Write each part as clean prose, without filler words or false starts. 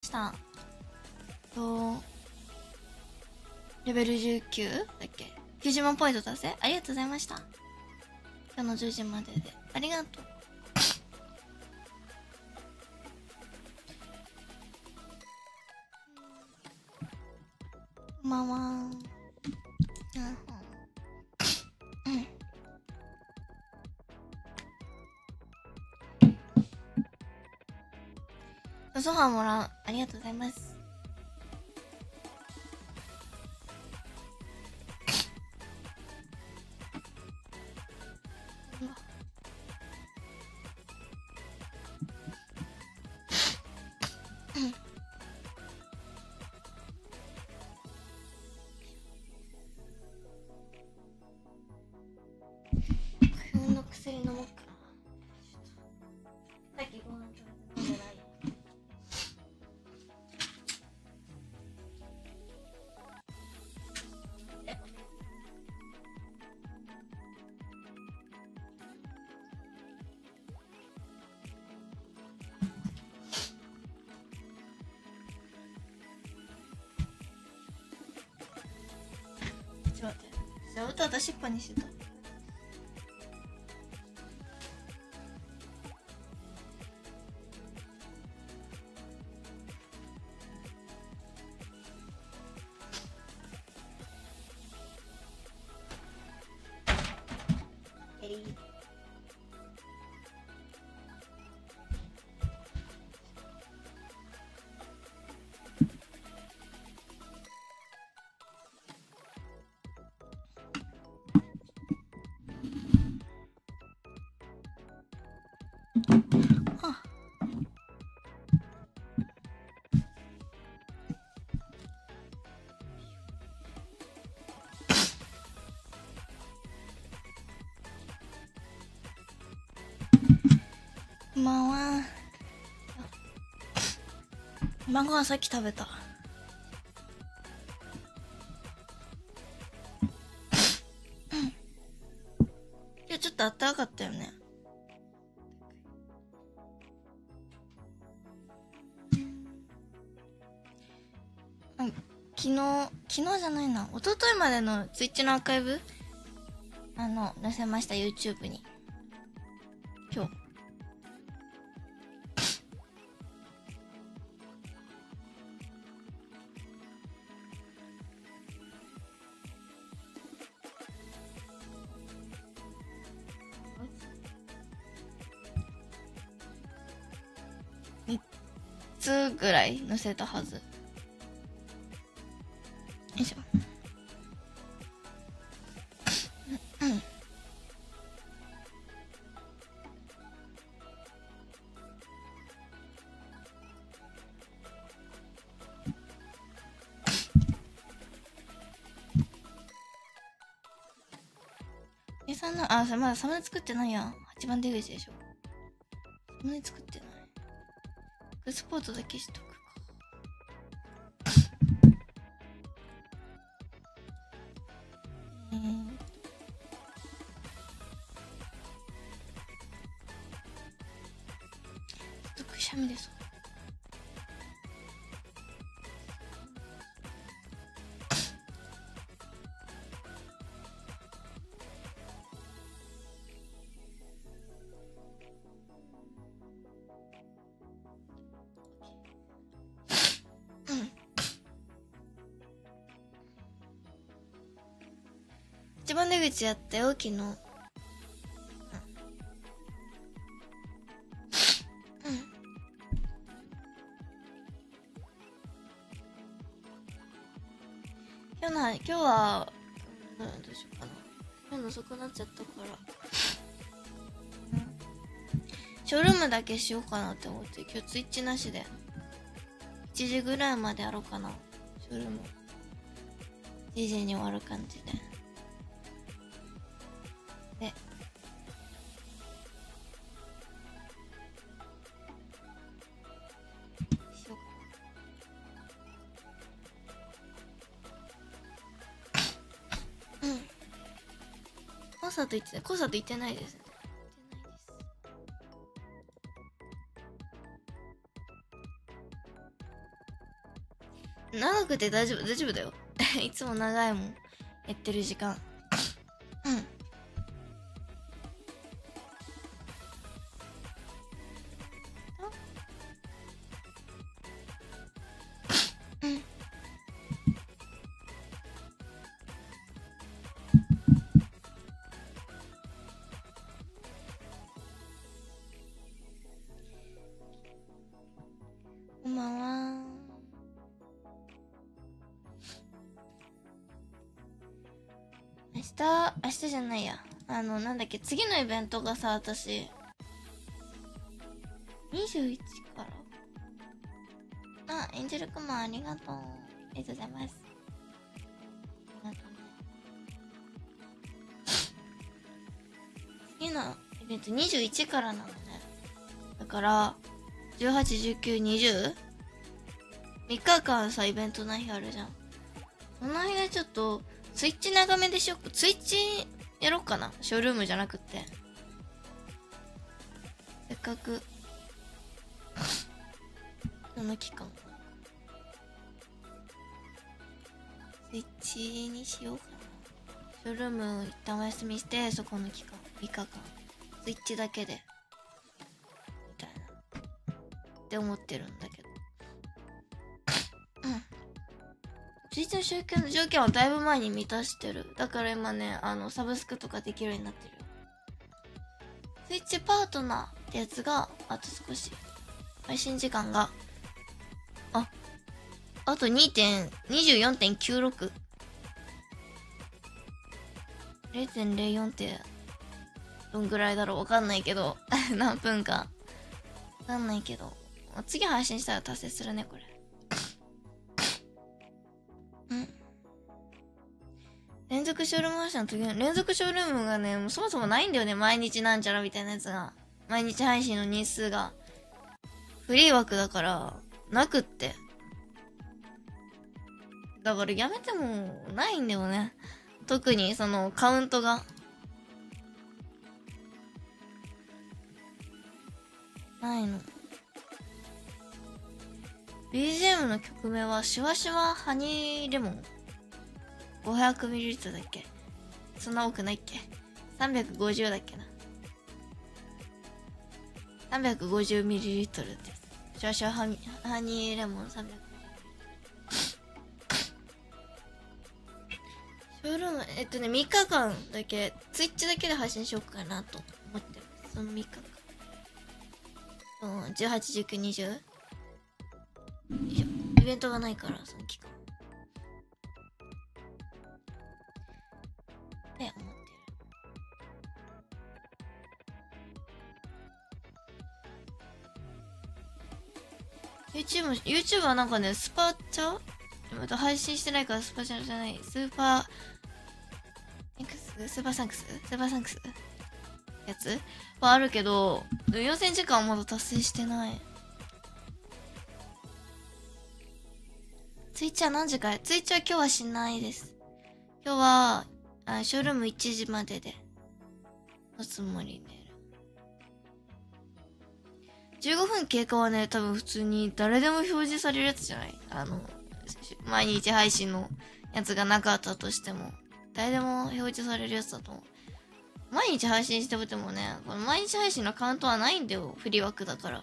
した。レベル19だっけ、90万ポイント達成、ありがとうございました。今日の10時まででありがとう。こんばんは。ソファーもらう、ありがとうございます。花粉の薬飲もうかな。さっきご飯食べて飲んでない。ちょっと待って、じゃあ歌出しっぱにしてた。こんばんは。晩ご飯さっき食べた。今日ちょっとあったかかったよね。昨日じゃないな、一昨日までのツイッチのアーカイブ載せました、 YouTube に。今日3つぐらい載せたはず。よいしょ。それまだサムネ作ってないやん。8番出口でしょ。サムネ作ってない。スポーツだけしとくか。ちょっとくしゃみでそう。一番出口やったよ昨日。今日はどうしようかな。今日の遅くなっちゃったから、ショールームだけしようかなって思って、今日ツイッチなしで1時ぐらいまでやろうかな。ショールーム1時に終わる感じで。コンサート行ってないですね。 長くて大丈夫、大丈夫だよ。いつも長いもん。やってる時間。うん。こんばんは。明日じゃないや。なんだっけ、次のイベントがさ、私、21から。エンジェルクマンありがとう。ありがとうございます。ありがとうね。次のイベント21からなのね。だから、18、19、20?3 日間さ、イベントない日あるじゃん。その間ちょっと、ツイッチ長めでしよう。ツイッチやろうかな。ショールームじゃなくって。せっかく、その期間。ツイッチにしようかな。ショールーム一旦お休みして、そこの期間、3日間。ツイッチだけで。みたいな。って思ってるんだけど。ツイッチの集計の条件はだいぶ前に満たしてる。だから今ね、サブスクとかできるようになってるよ。ツイッチパートナーってやつが、あと少し。配信時間が、あと24.96。0.04 ってどんぐらいだろうわかんないけど何分かわかんないけど次配信したら達成するねこれ。連続ショールーム配信の時の連続ショールームがねもうそもそもないんだよね。毎日なんちゃらみたいなやつが毎日配信の日数がフリー枠だからなくってだからやめてもないんだよね。特にそのカウントがないの。BGM の曲名はシュワシュワハニーレモン 500ml だっけ。そんな多くないっけ。350だっけな。 350ml ってシュワシュワハニーレモン300。ショールーム3日間だけツイッチだけで配信しようかなと思ってます。その3日間18、19、20? イベントがないからその期間って思ってる。YouTube はなんかねスパチャまた配信してないからスパチャじゃないスーパーサンクスやつはあるけど要請時間はまだ達成してない。ツイッチは何時かツイッチは今日はしないです。今日はショールーム1時まででのつもりで15分経過はね多分普通に誰でも表示されるやつじゃない。毎日配信のやつがなかったとしても誰でも表示されるやつだと思う。毎日配信しててもねこの毎日配信のカウントはないんだよ。フリー枠だから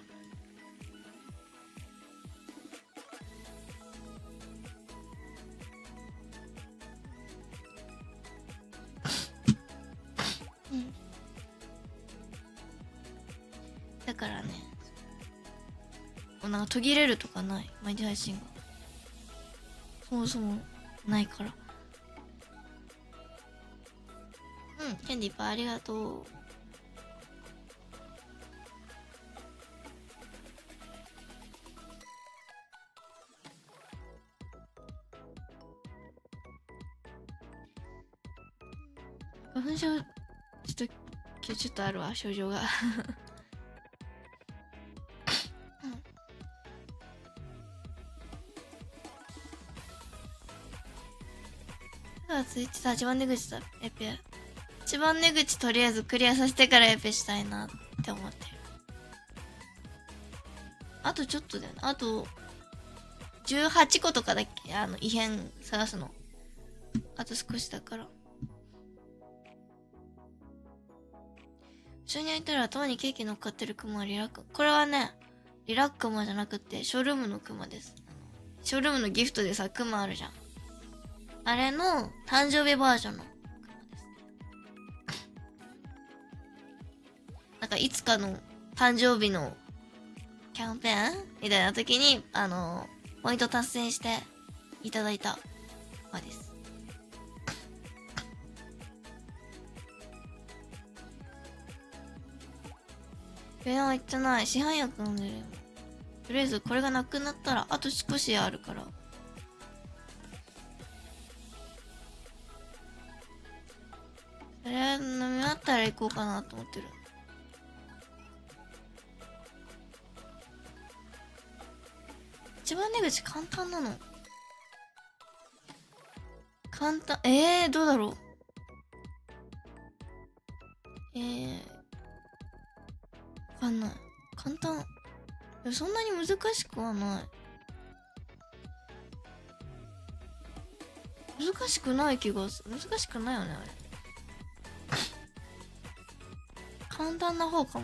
だからねなんか途切れるとかない毎日配信がそもそもないからキャンディーいっぱいありがとう。花粉症今日ちょっとあるわ症状がツイッチさ、一番出口だ、エペ。一番出口とりあえずクリアさせてからエペしたいなって思ってる。あとちょっとだよね。あと、 18個とかだっけ、異変探すの。あと少しだから。後ろに開いたら頭にケーキ乗っかってるクマはリラック。これはね、リラックマじゃなくて、ショールームのクマです。ショールームのギフトでさ、クマあるじゃん。あれの誕生日バージョンのクマです。なんかいつかの誕生日のキャンペーンみたいな時に、ポイント達成していただいたクマです。言ってない。市販薬飲んでるよ。とりあえずこれがなくなったらあと少しあるから、それ飲み終わったら行こうかなと思ってる。一番出口簡単なの。簡単。どうだろう。わかんない。簡単。そんなに難しくはない。難しくない気がする。難しくないよね、あれ。簡単な方かも。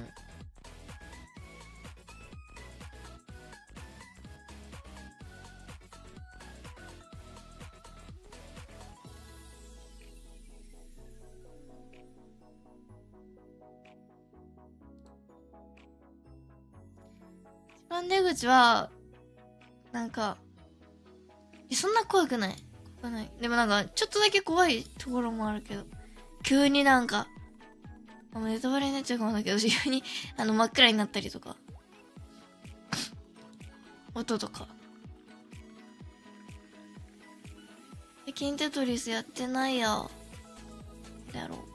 一番出口は、なんか、そんな怖くない。怖くない。でもなんか、ちょっとだけ怖いところもあるけど、急になんか、ネタバレになっちゃうかもだけど、急に、真っ暗になったりとか。音とか。最近テトリスやってないよ。やろう。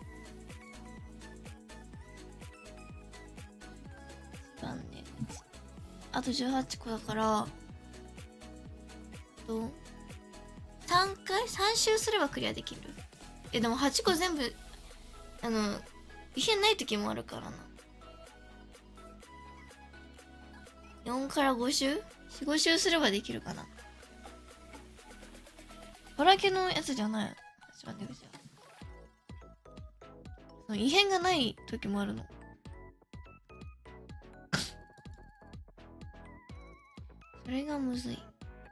一番ね。あと18個だから、3周すればクリアできる。でも8個全部、異変ない時もあるからな。4から5周 ?4、5周すればできるかな。バラケのやつじゃない。一番出口は。異変がない時もあるの。それがむずい。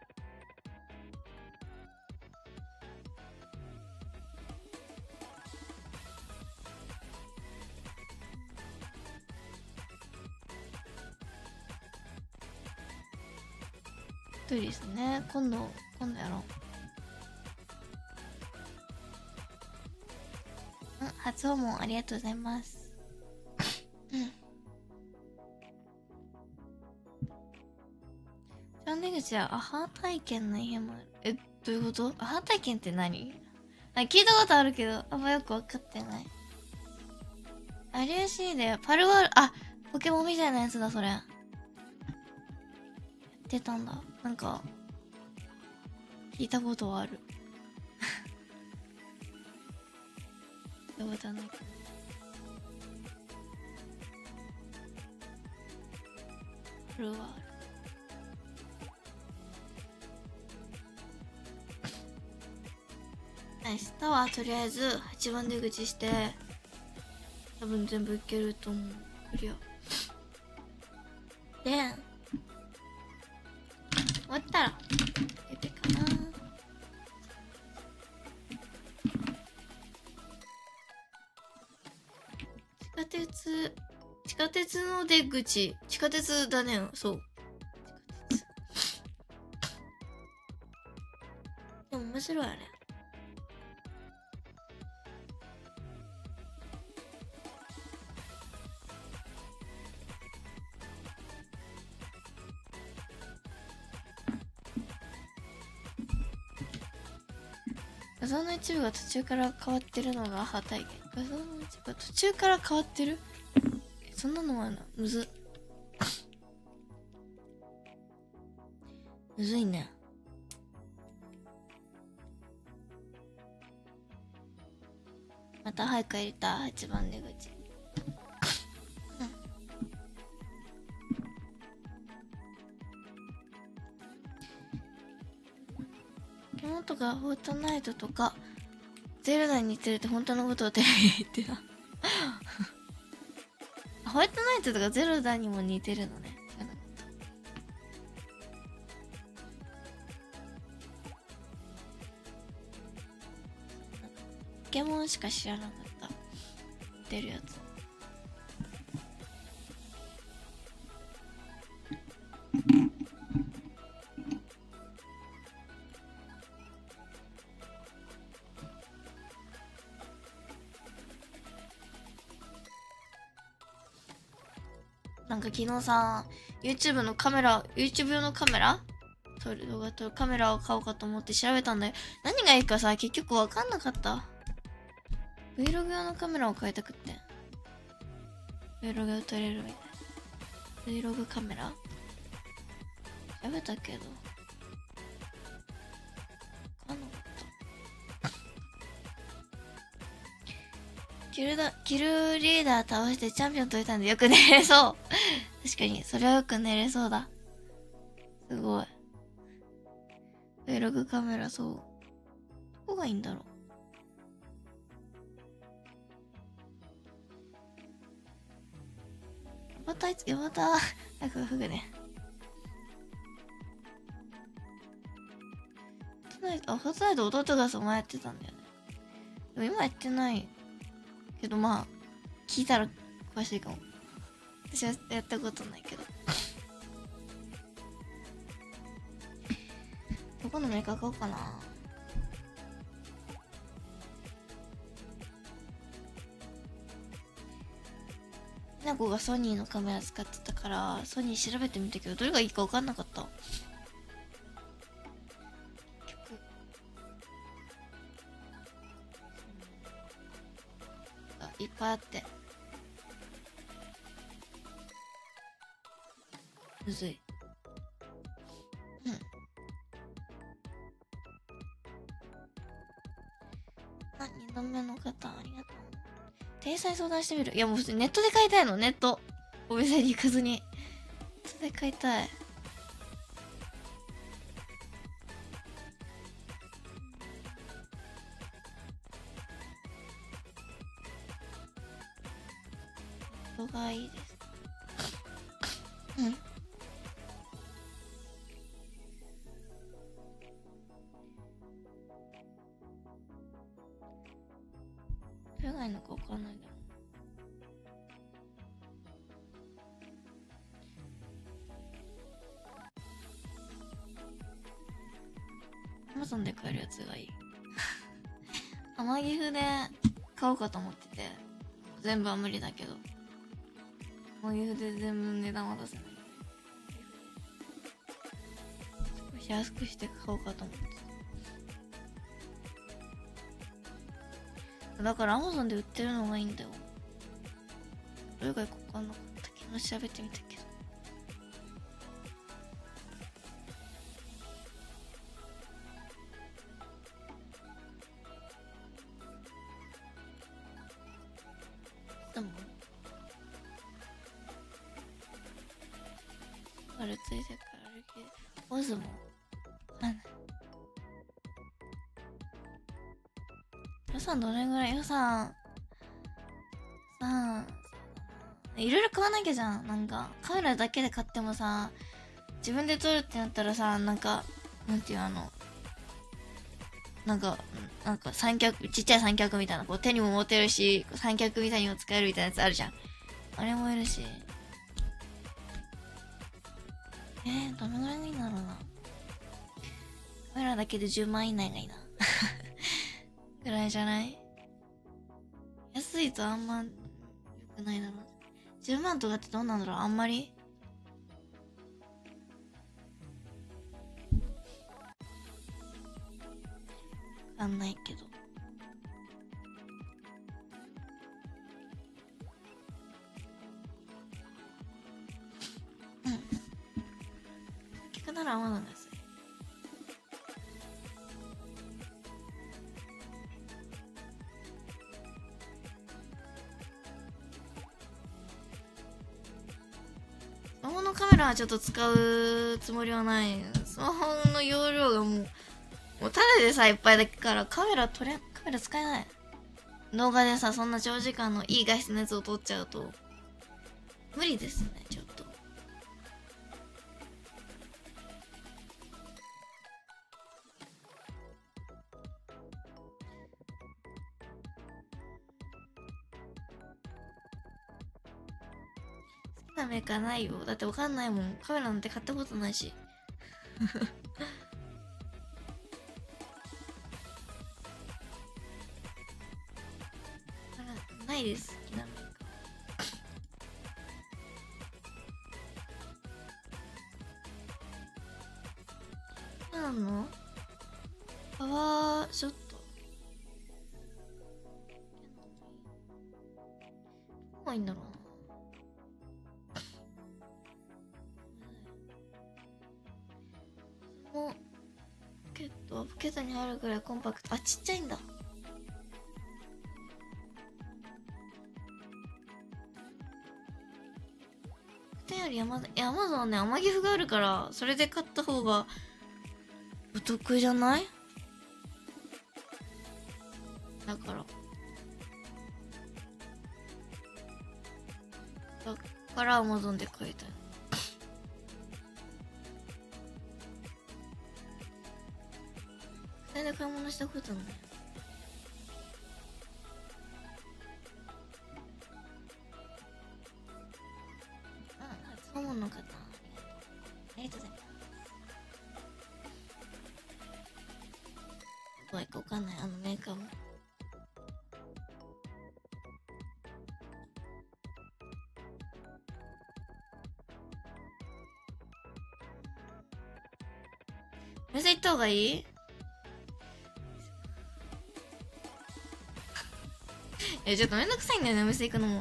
いですね。今度やろう。初訪問ありがとうございます。出口はアハ体験の家もある。どういうこと？アハ体験って何？聞いたことあるけど、あんまよくわかってない。有吉でパルワール、ポケモンみたいなやつだ、それ。やってたんだ。なんか、聞いたことはある。聞いたことはないけど。パルワール。明日はとりあえず8番出口して多分全部いけると思う。クリアで終わったらエペかな。地下鉄の出口。地下鉄だね。そう地下鉄でも面白いあれ。画像の一部が途中から変わってるのがアハ体験。画像の一部が途中から変わってる？そんなのもあるな。むずいね。また早く帰りたい。8番出口。 ポケモンとかフォートナイトとかゼルダに似てるって本当のことをテレビで言ってたホワイトナイトとかゼルダにも似てるのね。ポケモンしか知らなかった。出るやつ。なんか昨日さ、YouTube のカメラ、YouTube 用のカメラ撮る動画撮るカメラを買おうかと思って調べたんだよ。何がいいかさ、結局わかんなかった。Vlog 用のカメラを買いたくって。Vlog を撮れるみたいな。Vlog カメラ調べたけど。わかんなかった。キルリーダー倒してチャンピオン取れたんでよく寝れそう。確かに、それはよく寝れそうだ。すごい。Vlog カメラ、そう。どこがいいんだろう。ヤバタ、なんかフグね。フォートナイト弟がそう前やってたんだよね。でも今やってないけど、まあ聞いたら詳しいかも。私はやったことないけど。どこのメーカー買おうかな。ひなこがソニーのカメラ使ってたからソニー調べてみたけど、どれがいいか分かんなかった。いっぱいあってむずい。2度目の方ありがとう。天才相談してみる。いやもう普通にネットで買いたいの。ネットお店に行かずにネットで買いたい。ネットがいいです。どれがいいのか分かんないんだよ。Amazon で買えるやつがいい。天岐阜で買おうかと思ってて、全部は無理だけど、天岐阜で全部値段は出せない。少し安くして買おうかと思ってた。だから Amazon で売ってるのがいいんだよ。どれがいいか分かんなかった。昨日調べてみたけど。でもあれついてから歩きでオズも予算どれぐらい。予算さあいろいろ買わなきゃじゃん。なんかカメラだけで買ってもさ、自分で撮るってなったらさ、なんかなんていうなんか三脚、ちっちゃい三脚みたいな、こう手にも持てるし三脚みたいにも使えるみたいなやつあるじゃん。あれもいるし、どのぐらいがいいんだろうな。カメラだけで10万以内がいいなぐらいじゃない？安いとあんま良くないだろう。10万とかってどうなんだろう。あんまりわかんないけど。結局ならAmazonが安い。スマホのカメラはちょっと使うつもりはない。スマホの容量がもうもうただでさいっぱいだからカメラ使えない。動画でさ、そんな長時間のいい画質のやつを撮っちゃうと無理ですね、ちょっと。好きなメーカーないよ。だってわかんないもん。カメラなんて買ったことないし。ないです、好きなメーカー。なんのパワーショット。どこがいいんだろうな。もうポケットに入るくらいコンパクト。あ、ちっちゃいんだ。よりアマゾンはね、天岐阜があるから、それで買った方がお得じゃない？だからアマゾンで買いたい。それで買い物したことない。初訪問の方、ありがとうございます。どういかわかんない、あのメーカーも。お店行った方がいい？ちょっとめんどくさいんだよね、お店行くのも。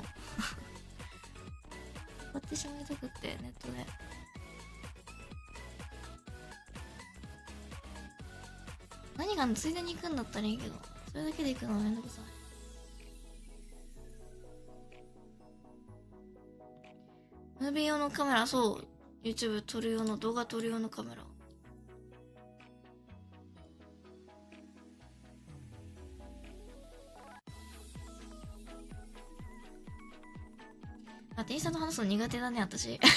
買ってしまいたくって、ネットで。何がついでに行くんだったらいいけど、それだけで行くのはめんどくさい。ムービー用のカメラ、そう。YouTube 撮る用の、動画撮る用のカメラ。店員さんと話すの苦手だね、私。い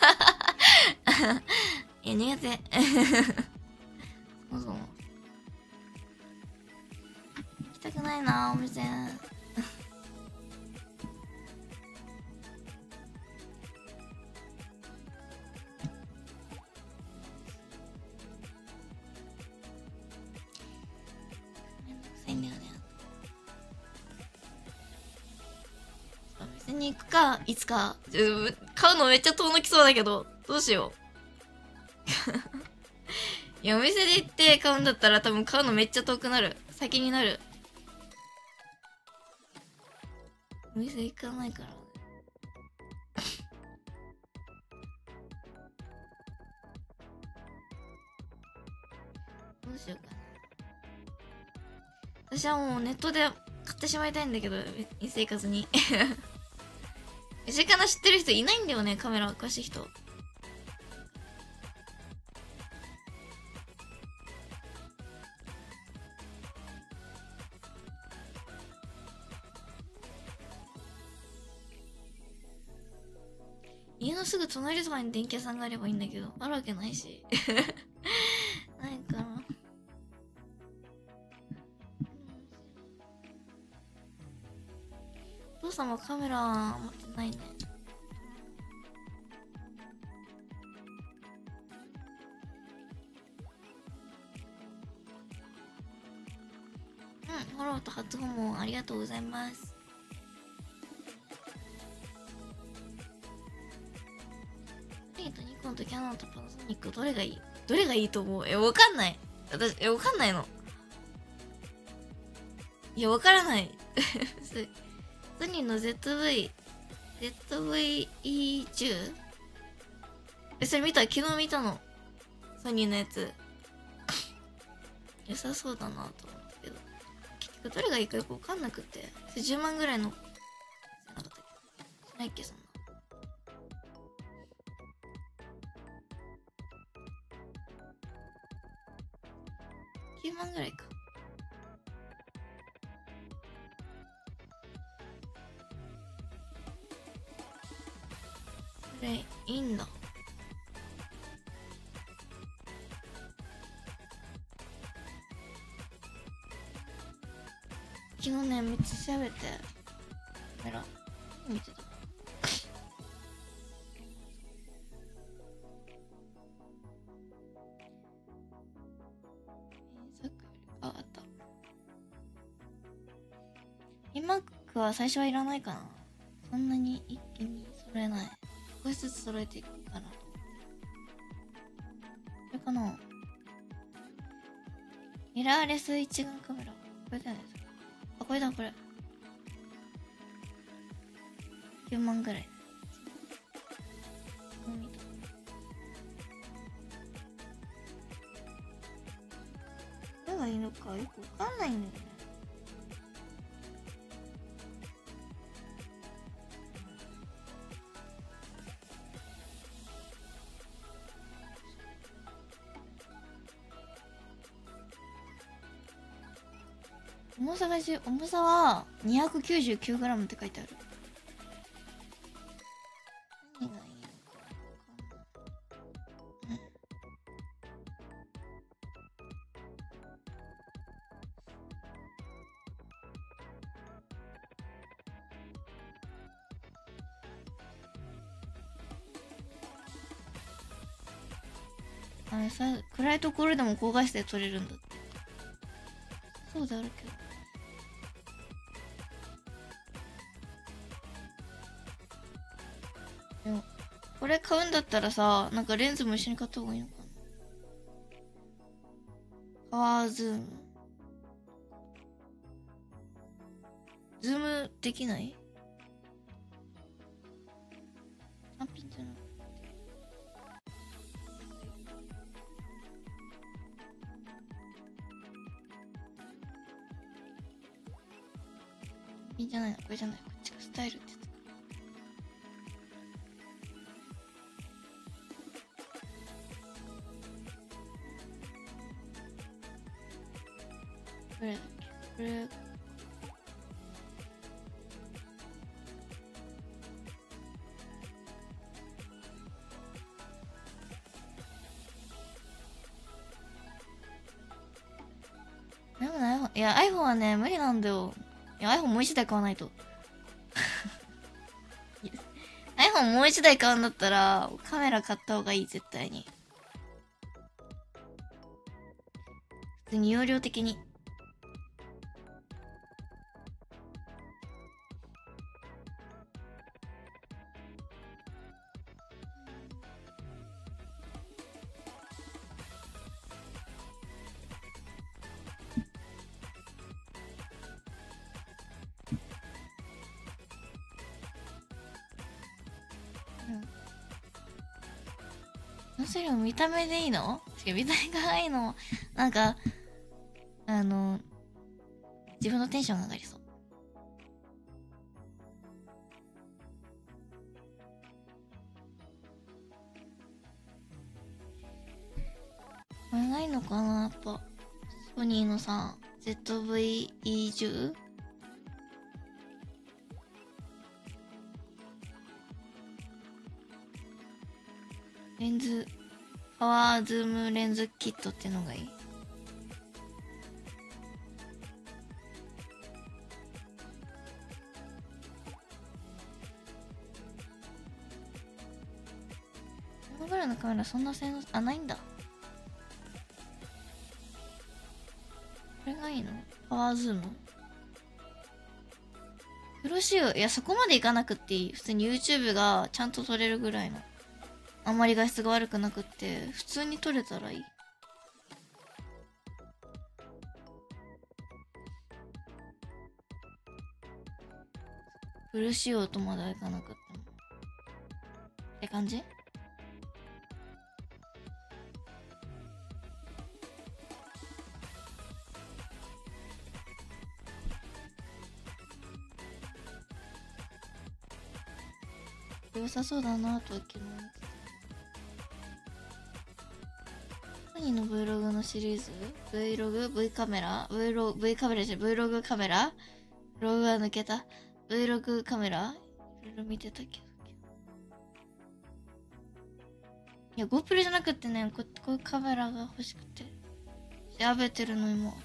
や、苦手。そうそう。行きたくないな、お店。うん、めんどくさいんだよね。お店に行くか、いつか。買うのめっちゃ遠のきそうだけど、どうしよう。いや、お店で行って買うんだったら多分買うのめっちゃ遠くなる。先になる。お店行かないから。どうしようかな。私はもうネットで買ってしまいたいんだけど、生活に。身近な知ってる人いないんだよね、カメラ詳しい人。家のすぐ隣とかに電気屋さんがあればいいんだけど、あるわけないし。ないかな。お父さんもカメラ持ってないね。フォローと初訪問ありがとうございます。ソニーとニコンとキャノンとパナソニックどれがいい？どれがいいと思う？わかんない。私、わかんないの。いや、わからない。ソニーの ZV-E10？ それ見た？昨日見たの。ソニーのやつ。良さそうだなと思ったけど。結局どれがいいかよくわかんなくて。10万ぐらいの。しないっけ、そんな。 9万ぐらいか。これいいんだ。昨日ね、めっちゃ調べてカメラ見てた。あった。インマックは最初はいらないかな。そんなに一気に揃えない。少しずつ揃えていくかなと。これかな。ミラーレス一眼カメラ。これだよね。あ、これだ、これ。9万ぐらい。どれがいいのかよくわかんないんだよね。重さは 299g って書いてある。何がいいのかわかんない。あれさ、暗いところでも高画質で撮れるんだって。そうであるけど。でもこれ買うんだったらさ、なんかレンズも一緒に買った方がいいのかな。パワーズーム。ズームできない？単品じゃなくて。単品じゃないの、これじゃない。こっちがスタイルってやつ。どれだっけ？これ。でもね、いや iPhone はね無理なんだよ。いや iPhone もう一台買わないと。iPhone もう一台買うんだったらカメラ買った方がいい、絶対に。普通に容量的に。それを見た目でいいの？見た目がいいの。なんか、自分のテンションが上がりそう。これがいいのかな、やっぱ。ソニーのさ、ZV-E10？レンズ、パワーズームレンズキットってのがいい。このぐらいのカメラそんな性能、あ、ないんだ。これがいいの？パワーズーム。プロ仕様、いや、そこまでいかなくっていい。普通に YouTube がちゃんと撮れるぐらいの。あんまり画質が悪くなくって、普通に撮れたらいい。フル仕様とまではいかなくっても。って感じ？良さそうだなとは昨日思ってた。ソ何の Vlog のシリーズ？ Vlog？ V カメラ？ V カメラじゃん。Vlog カメラ？ Vlog が抜けた。Vlog カメラいろいろ見てたけど。いや、GoPro じゃなくてね、こういうカメラが欲しくて。調べてるの今。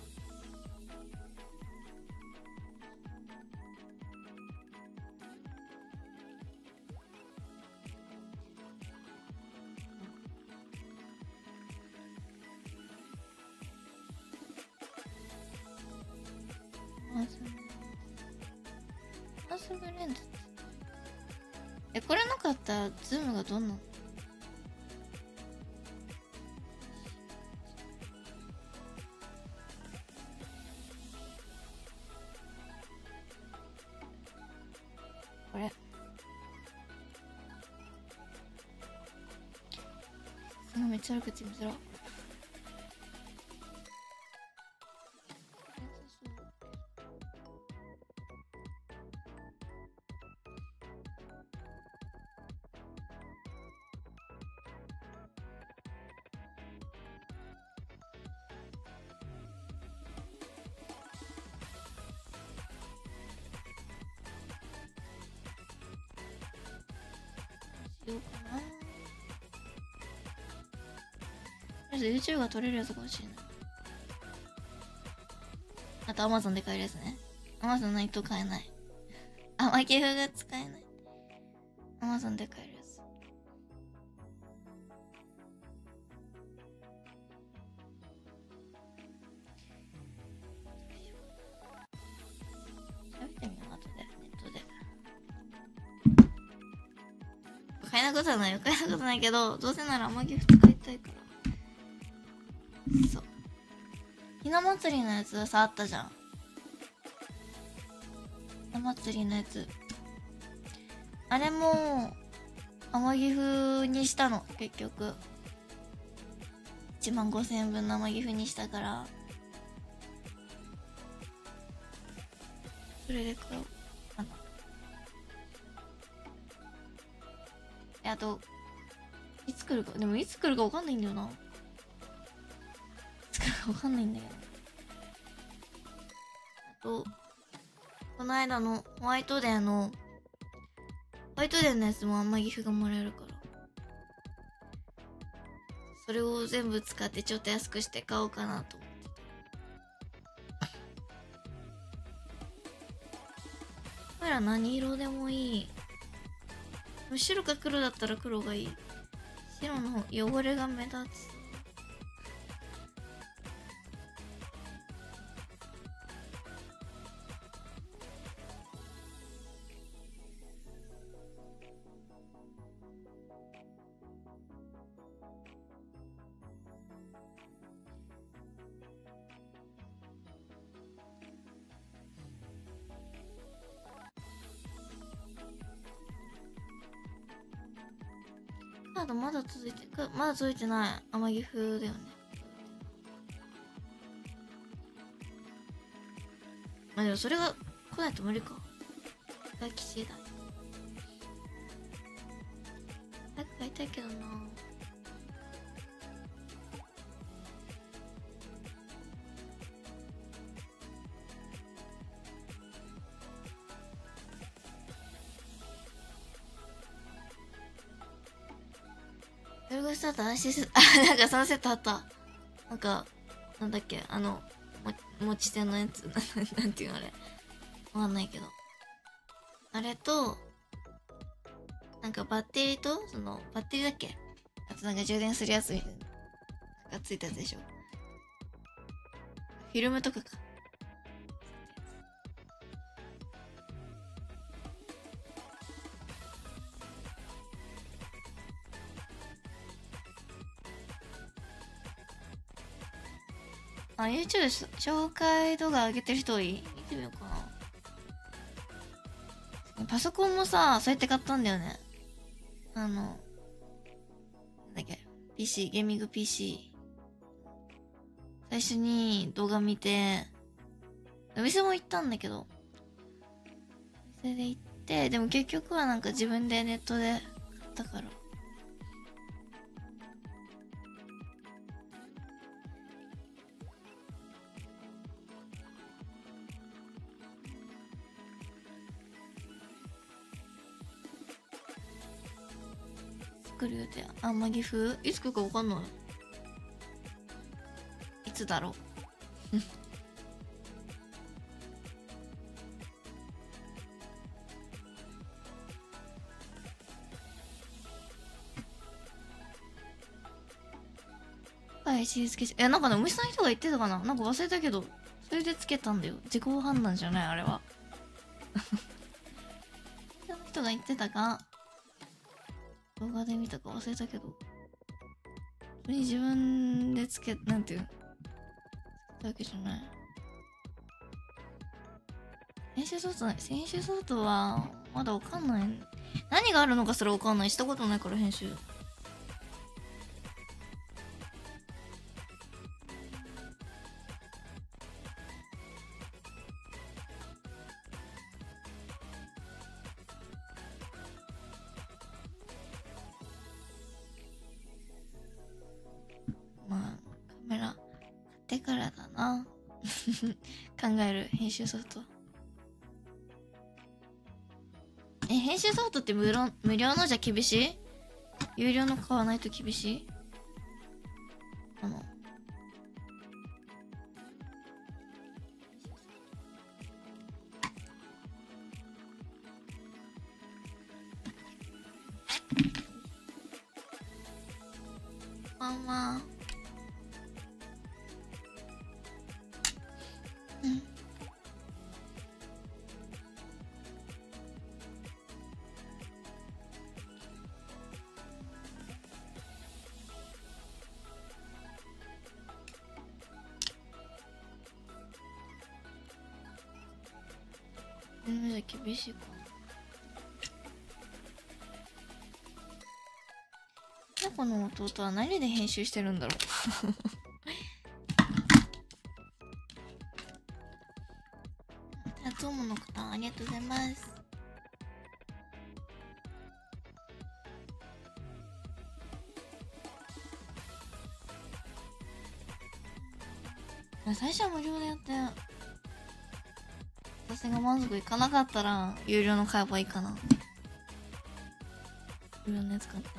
まずグレンズ。これなかったらズームがどんなの？これめっちゃ悪口見せろ。しようかな。とりあえず YouTube が撮れるやつかもしれない。あと Amazon で買えるやつね。Amazon ないと買えない。甘系風が使えない。Amazon で買えるやつ。調べてみよう、後で、ネットで。買えなことはないよ。買えなことないけど、どうせなら甘ギフト買いたいから。そう。ひな祭りのやつはさ、あったじゃん。ひな祭りのやつ。あれも、甘ギフにしたの、結局。15000円分の甘ギフにしたから。それで買おうかな。あと、いつ来るか、でもいつ来るかわかんないんだよな。いつ来るかわかんないんだけど。あと、この間のホワイトデーのやつも甘ギフがもらえるから。それを全部使ってちょっと安くして買おうかなと思ってた。これら何色でもいい。白か黒だったら黒がいい。白の方、汚れが目立つ。カードまだ続いてない。甘ギフだよね。まあでもそれが来ないと無理か。がきしいだ。早く買いたいけどな。ベルグスタート安心す、なんかそのセットあった。なんか、なんだっけ、持ち手のやつ。なんていうのあれ。わかんないけど。あれと、なんかバッテリーと、バッテリーだっけ？あとなんか充電するやつみたいな。がついたやつでしょ。フィルムとかか。YouTube 紹介動画上げてる人多い？見てみようかな。パソコンもさ、そうやって買ったんだよね。なんだっけ、PC、ゲーミング PC。最初に動画見て、お店も行ったんだけど、お店で行って、でも結局はなんか自分でネットで買ったから。 来る予定。あんま岐阜いつ来るか分かんない。いつだろう。はい、チーズケーキ。なんかね、お店の人が言ってたかな、なんか忘れたけど、それでつけたんだよ。自己判断じゃない、あれは。その人が言ってたか、動画で見たか忘れたけど、それに自分でつけ、なんていうの、つけたわけじゃない。編集ソフトは、まだわかんない。何があるのかすらわかんない。したことないから、編集。まあ、カメラ買ってからだな。考える、編集ソフト。編集ソフトって無料のじゃ厳しい？有料の買わないと厳しい？まあまあ。うん。じゃ厳しいか。この弟は何で編集してるんだろう。トモの方ありがとうございます。最初は無料でやって、私が満足いかなかったら有料の買えばいいかな。有料のやつ買って。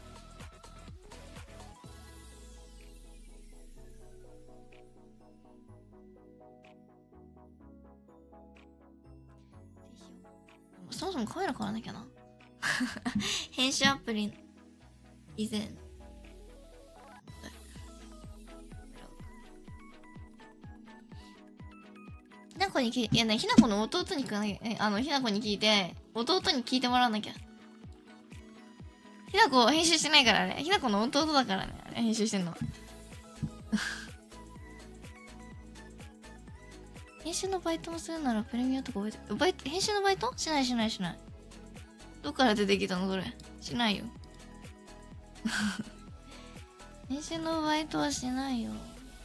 そもそもカメラ買わなきゃな。編集アプリ以前。ひなこにいやね、ひなこの弟にひなこに聞いて、弟に聞いてもらわなきゃ。ひなこ編集してないからね。ひなこの弟だからね。編集してんの。編集のバイトもするならプレミアとか覚えて。編集のバイトしない。どっから出てきたのそれ。しないよ。編集のバイトはしないよ。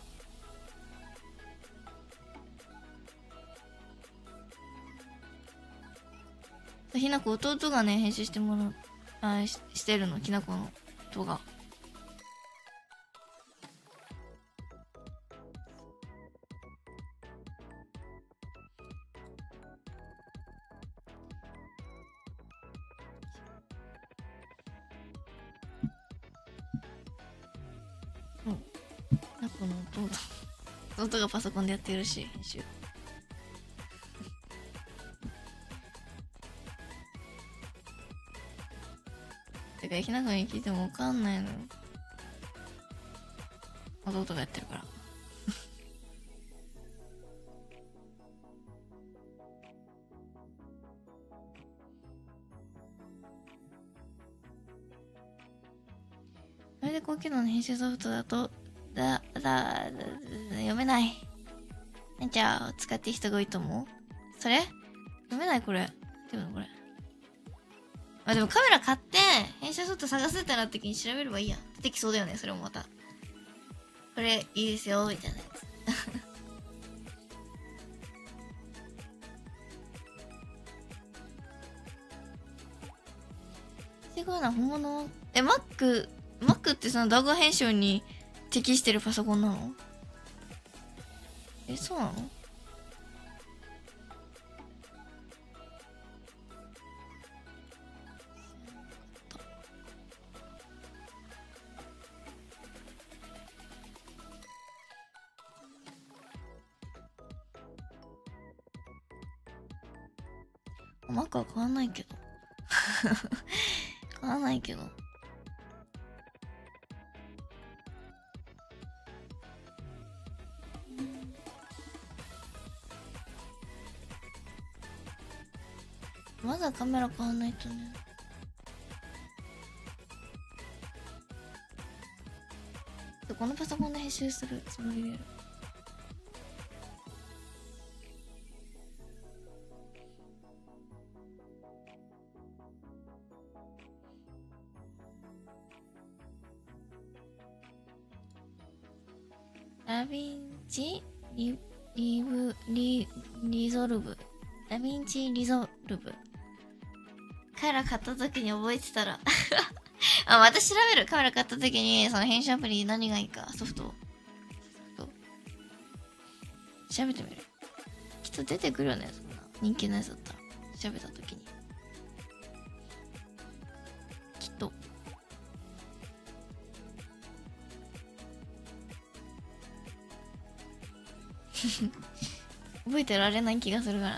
ひなこ弟がね、編集してもらう。してるの、ひなこの弟が。この弟がパソコンでやってるし、編集。てか、ひなこに聞いてもわかんないの。弟がやってるから。それで高機能の編集ソフトだと、読めない。じゃあ、使っていい人が多いと思う？それ読めないこれ。でもこれ。でもカメラ買って、編集ソフト探せたらって時に調べればいいや。出てきそうだよね、それもまた。これ、いいですよ、みたいなやつ。すごいな、本物。Mac ってその動画編集に適してるパソコンなの？そうなの？ マックは変わんないけど。変わんないけど。まずはカメラ変わんないとね。このパソコンで編集するつもりでいる。ダヴィンチリゾルブ。ダヴィンチリゾルブ。カメラ買った時に覚えてたらあ、また調べる。カメラ買った時にその編集アプリ何がいいかソフト調べてみる。きっと出てくるよね、そんな人気のやつだったら。調べた時にきっと覚えてられない気がするから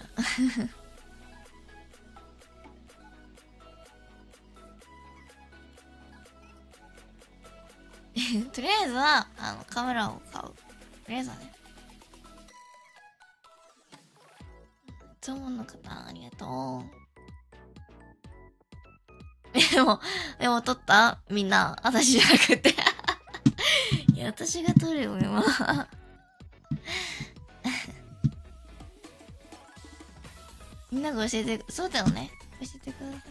とりあえずはカメラを買う。とりあえずはね。いつもの方ありがとう。でも撮ったみんな。私じゃなくていや、私が撮るよ今みんなが教えて、そうだよね。教えてください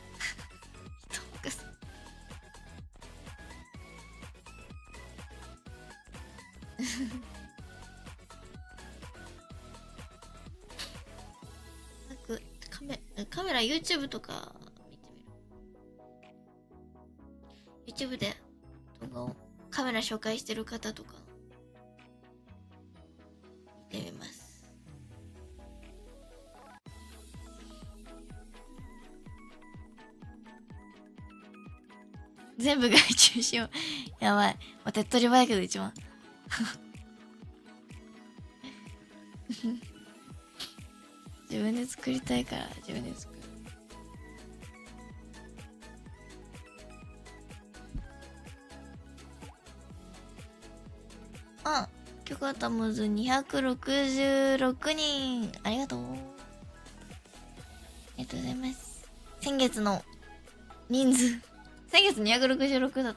カメラ YouTube とか見てみる。YouTube で動画をカメラ紹介してる方とか見てみます。全部外注しようやばい。もう手っ取り早いけど一番自分で作りたいから自分で作る。あ、許可タムズ266人ありがとう。ありがとうございます。先月の人数先月266だって。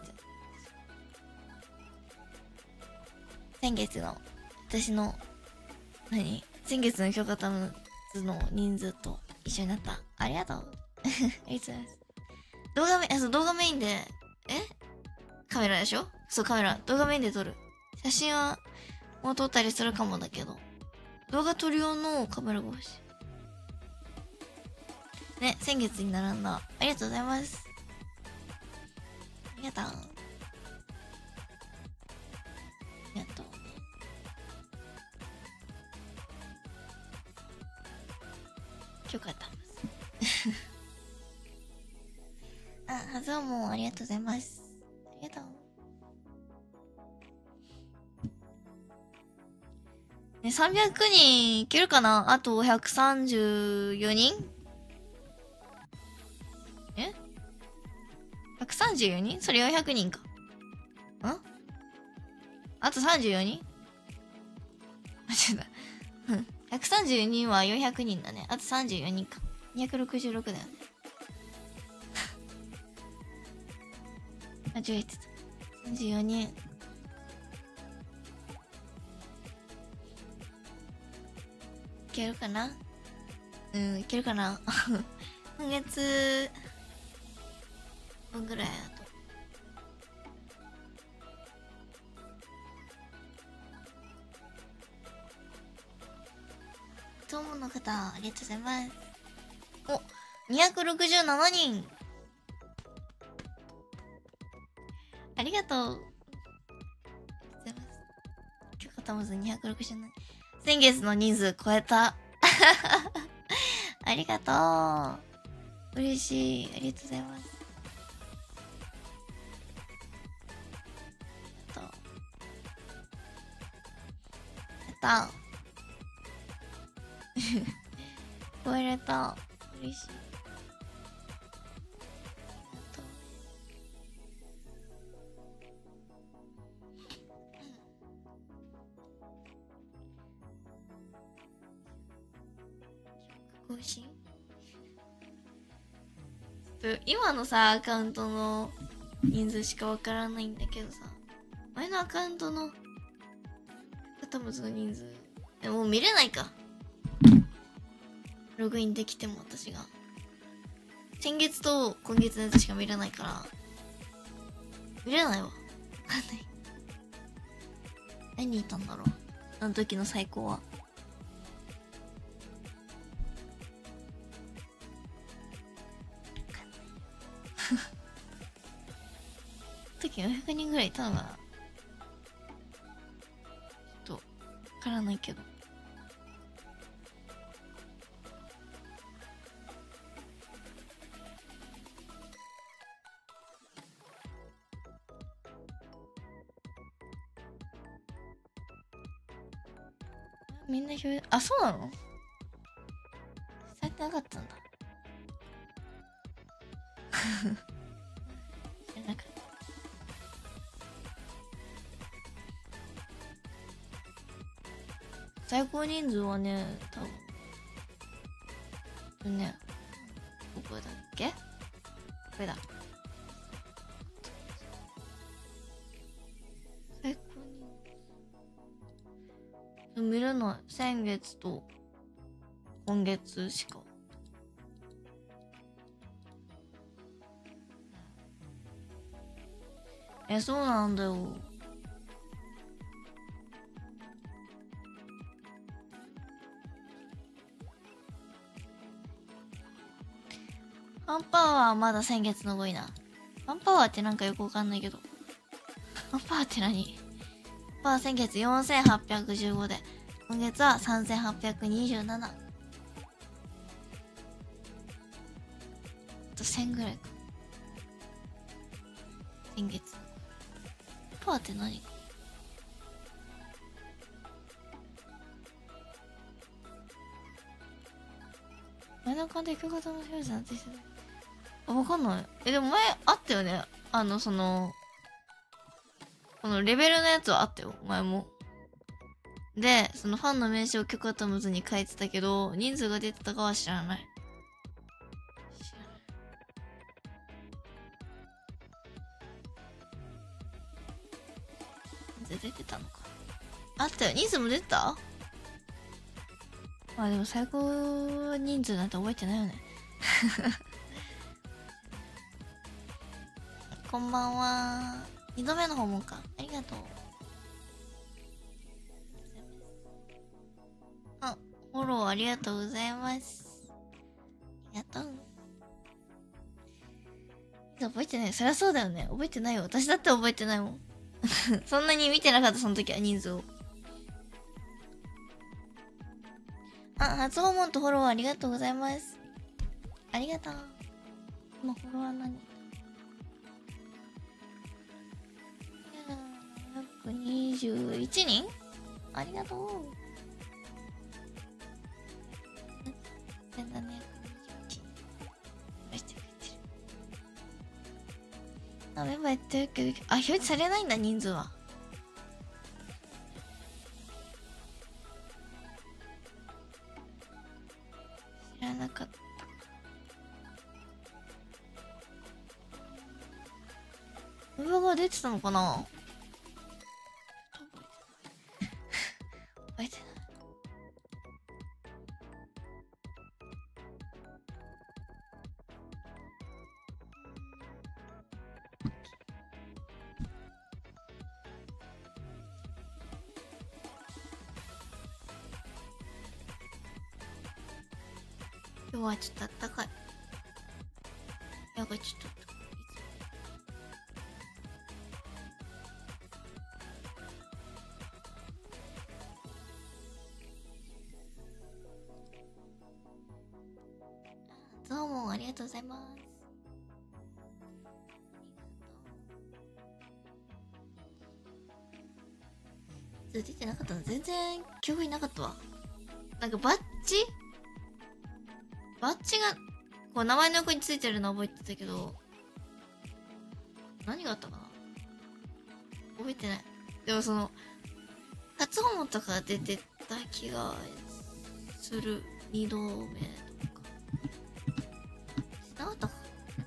先月の私の先月の許可タムズの人数と一緒になった。ありがとうありがとうございます。動画メインでカメラでしょ。そう、カメラ動画メインで撮る。写真はもう撮ったりするかもだけど、動画撮る用のカメラが欲しいね。先月に並んだ。ありがとうございます。ありがとう。ありがとうね。許可タムズはずはもうありがとうございます。ありがとう。ね、300人いけるかな。あと134人134人それ400人か。あと34人間違えた。134人は400人だね。あと34人か。266だよね。間違えてた。34人。いけるかな。いけるかな。今月分ぐらいあと。どうもの方、ありがとうございます。お、267人。ありがとう。ありがとうございます。許可たまず267人。先月の人数超えた。ありがとう。嬉しい。ありがとうございます。やった。超えれた。 嬉しい。更新今のさアカウントの人数しかわからないんだけどさ、前のアカウントの片松の人数もう見れないか。ログインできても私が先月と今月のやつしか見れないから見れないわ。わかんない。何人いたんだろうあの時の最高は。時400人ぐらいいたのかな。ちょっとわからないけど。みんなあ、そうなの？されてなかったんだ。知らなかった。最高人数はね、多分ね、どこだっけ？これだ。最高人数見るのは先月と今月しか。そうなんだよ。ファンパワーはまだ先月の5位な。ファンパワーってなんかよくわかんないけど。ファンパワーって何？ファンパワー先月4815で、今月は3827。あと1000ぐらいか。先月。ファンパワーって何？前の勘で行く方の表示なんてしてない。あ、わかんない。でも前あったよね。このレベルのやつはあったよ。前も。で、そのファンの名称を許可たむずに書いてたけど、人数が出てたかは知らない。人数出てたのか。あったよ。人数も出てた？まあでも最高人数なんて覚えてないよね。こんばんは。2度目の訪問か。ありがとう。あ、フォローありがとうございます。ありがとう。覚えてない。そりゃそうだよね。覚えてないよ。私だって覚えてないもん。そんなに見てなかった、その時は人数を。あ、初訪問とフォローありがとうございます。ありがとう。今フォロワー何？721人？ありがとう。1721人。あ、メンバーやってるけど、あ、表示されないんだ、人数は。知らなかった。ウーバーが出てたのかな？覚えてない。今日はちょっとあったかい。やばい、ちょっとあったかい。どうもありがとうございます。出てなかったの？全然記憶になかったわ。なんかバッジがこう名前の横についてるのは覚えてたけど、何があったかな、覚えてない。でもその初ホモとか出てた気がする。2度目とかしなかったか。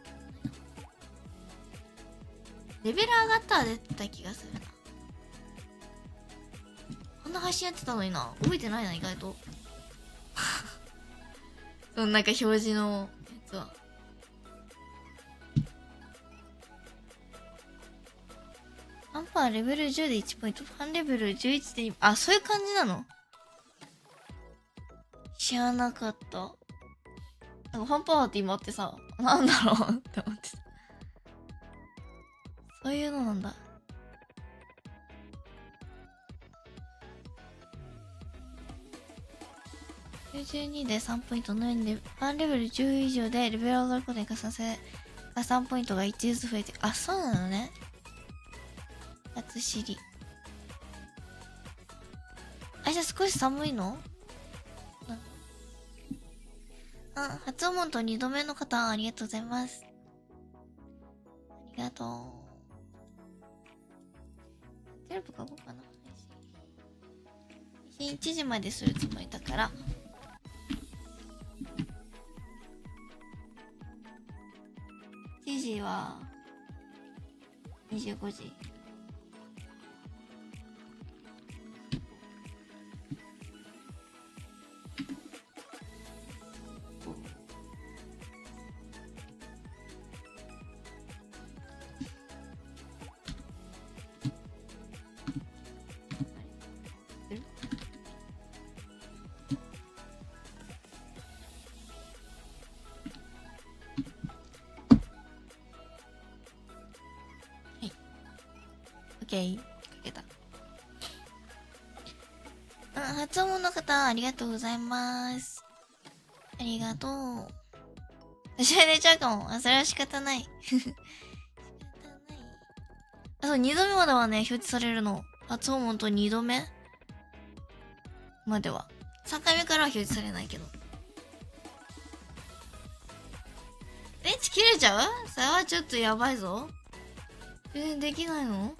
レベル上がったら出てた気がするな。こんな配信やってたのにな。覚えてないな、意外と。そのなんか表示のやつは。アンパーレベル10で1ポイント。ファンレベル11で2、あ、そういう感じなの？知らなかった。なんかファンパワーって今ってさ、なんだろうって思ってた。そういうのなんだ。92で3ポイントのんで、ファンレベル10以上でレベル上がることに加算され、加算ポイントが1ずつ増えて、あ、そうなのね。初知り。あ、じゃあ少し寒いの？あ、初訪問と2度目の方、ありがとうございます。ありがとう。全部書こうかな。配信1時までするつもりだから。1時は、25時。かけた。発音の方、ありがとうございます。ありがとう。私は寝ちゃうかも。あ、それは仕方ない。仕方ない。あ、そう、2度目まではね、表示されるの。初訪問と2度目までは。3回目からは表示されないけど。電池切れちゃう？それはちょっとやばいぞ。できないの？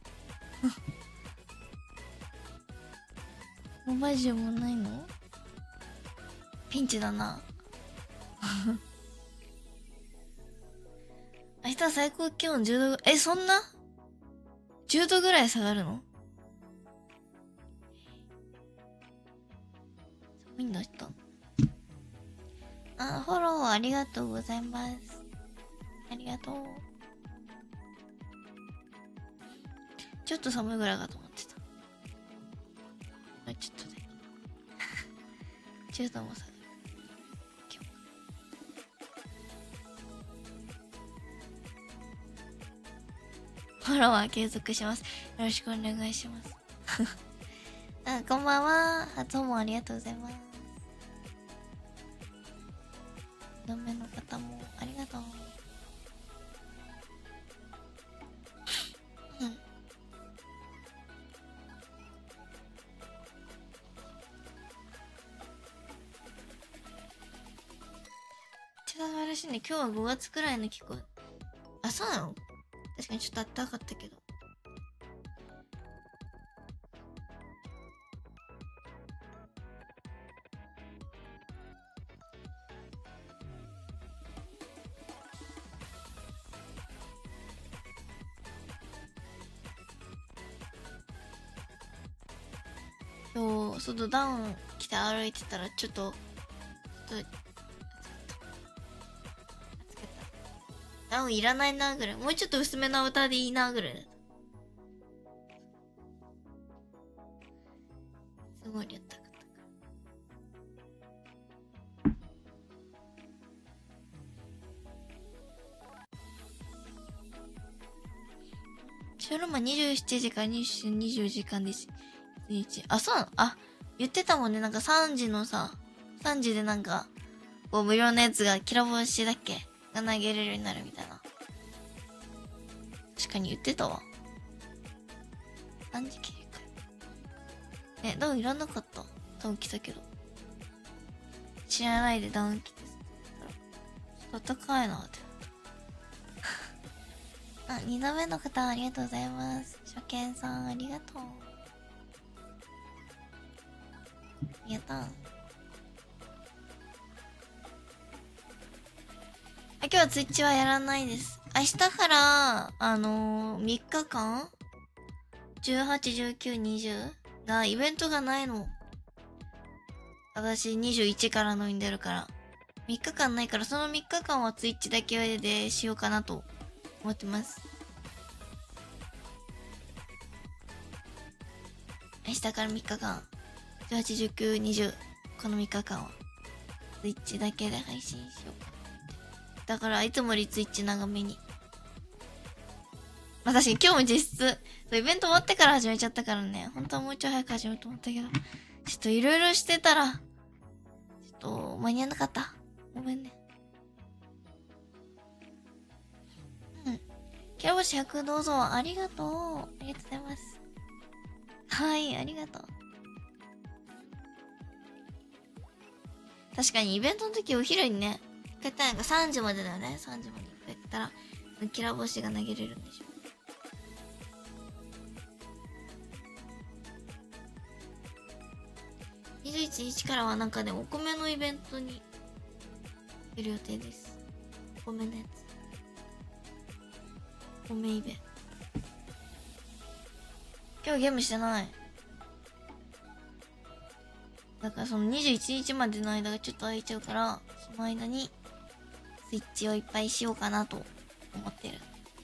モバイルもないの？ピンチだな。明日は最高気温10度、そんな ?10 度ぐらい下がるの？寒いんだした。あ、フォローありがとうございます。ありがとう。ちょっと寒いぐらいかと思ってた。ちょっとで。10度も下がる。今日。フォローは継続します。よろしくお願いします。あ、こんばんは。初訪問ありがとうございます。2度目の方もありがとう。うん。素晴らしいね。今日は5月くらいの気候。あ、そうなの？確かにちょっと暖かかったけど。今日、外ダウン着て歩いてたらちょっとダウンいらないなぐらい。もうちょっと薄めな歌でいいなぐらいだった。すごいあったかったから。ショーロマ27時から24時間です。あ、そうなの？あ、言ってたもんね。なんか3時のさ、3時でなんか、こう無料のやつがキラボシだっけが投げれるようになるみたいな。確かに言ってたわ。3時切り替え。ダウンいらなかった。ダウン来たけど。知らないでダウン来て暖かいなって。あ、2度目の方ありがとうございます。初見さんありがとう。ありがとう。今日はツイッチはやらないです。明日から3日間18、19、20がイベントがないの。私21からのに出るから。3日間ないから、その3日間はツイッチだけでしようかなと思ってます。明日から3日間。18、19、20。この3日間は。ツイッチだけで配信しようかな。だからいつもよりツイッチ長めに。まあ確かに今日も実質、イベント終わってから始めちゃったからね。本当はもうちょい早く始めると思ったけど。ちょっといろいろしてたら、ちょっと間に合わなかった。ごめんね。うん。キラ星100どうぞ。ありがとう。ありがとうございます。はい、ありがとう。確かにイベントの時お昼にね、帰ったなんか3時までだよね。3時まで帰ったら、キラ星が投げれるんでしょ。21日からはなんかね、お米のイベントに出る予定です。お米のやつ。お米イベント。今日ゲームしてない。だからその21日までの間がちょっと空いちゃうから、その間にスイッチをいっぱいしようかなと思ってる。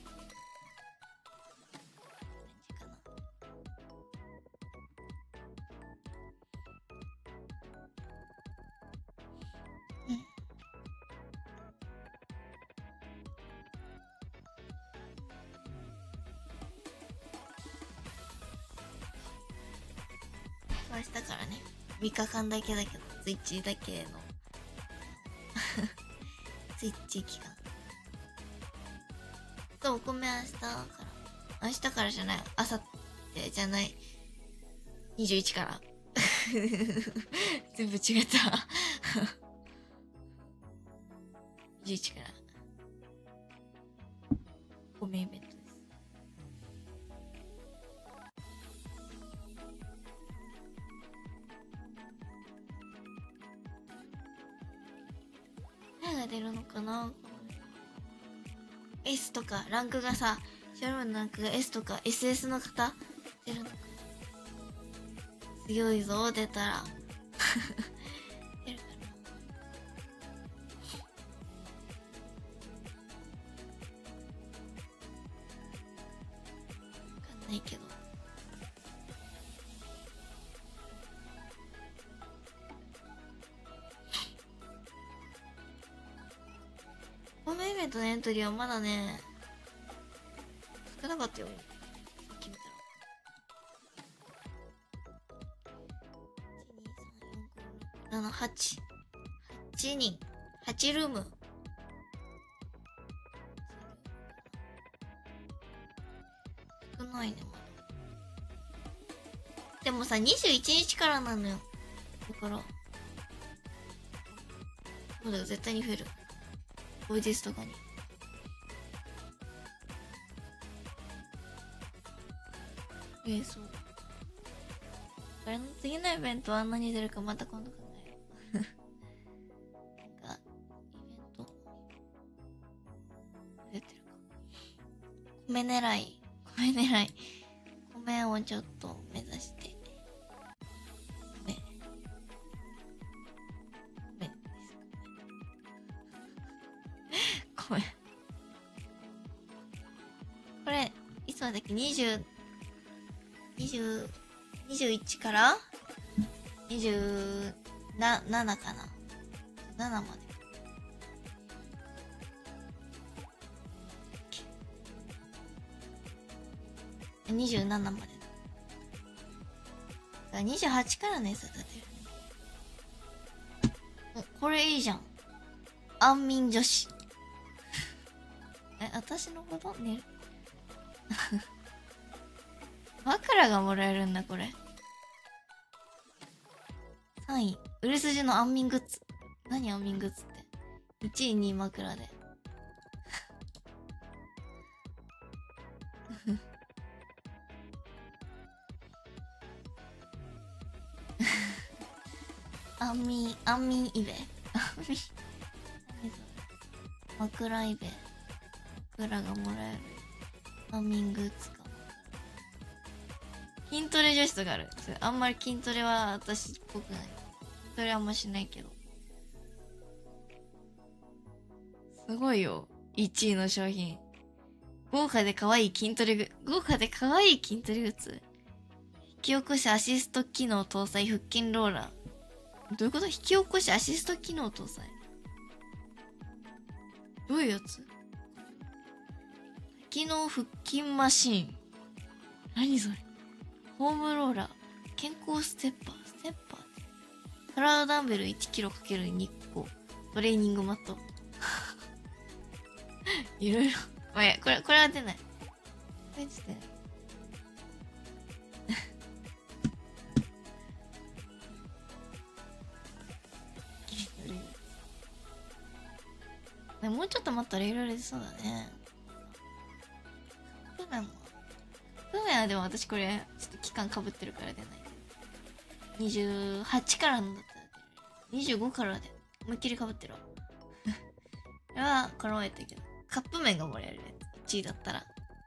明日からね、3日間だけだけど、ツイッチだけのツイッチ期間と、お米明日からじゃない、明後日じゃない、21から全部違った21からお米イベントです。何が出るのかな。 S とかランクがさ、ショールームのランクが S とか SS の方出るのか。強いぞ、出たら出るかな。わかんないけど。ホームイベントのエントリーはまだね、少なかったよ。さっき見たら。1、2、3、4、5、6、7、8。8人。8ルーム。少ないね、まだ。でもさ、21日からなのよ。だから。そうだよ、絶対に増える。ボイディスとかに。そう。これの次のイベントは何出るかまた今度考える。なんか、イベント。出てるか。米狙い。米をちょっと目指して。米です。米。これ、いつまでだっけ？21から27かな。7まで。27までだ。28からのやつが出てる。これいいじゃん。安眠女子。私のこと寝る枕がもらえるんだ、これ。3位。売れ筋の安眠グッズ。何安眠グッズって。 1位2位枕で。安眠イベ。安眠枕イベ。枕がもらえる。安眠グッズか。筋トレ女子とかある。あんまり筋トレは私っぽくない。筋トレあんましないけど。すごいよ。1位の商品。豪華で可愛い筋トレグッズ。引き起こしアシスト機能搭載腹筋ローラー。どういうこと？引き起こしアシスト機能搭載。どういうやつ？機能腹筋マシーン。何それ？ホームローラー。健康ステッパー。カラーダンベル 1kg×2 個。トレーニングマット。いろいろ。まあ、いや、これは出ない。これちょっとね。もうちょっと待ったらいろいろ出そうだね。カップ麺はでも私これ、ちょっと期間被ってるから出ない。28からのだったら出る。25からで。思いっきり被ってるわ。これは、この前言ったけど。カップ麺がもらえるね。1位だったら。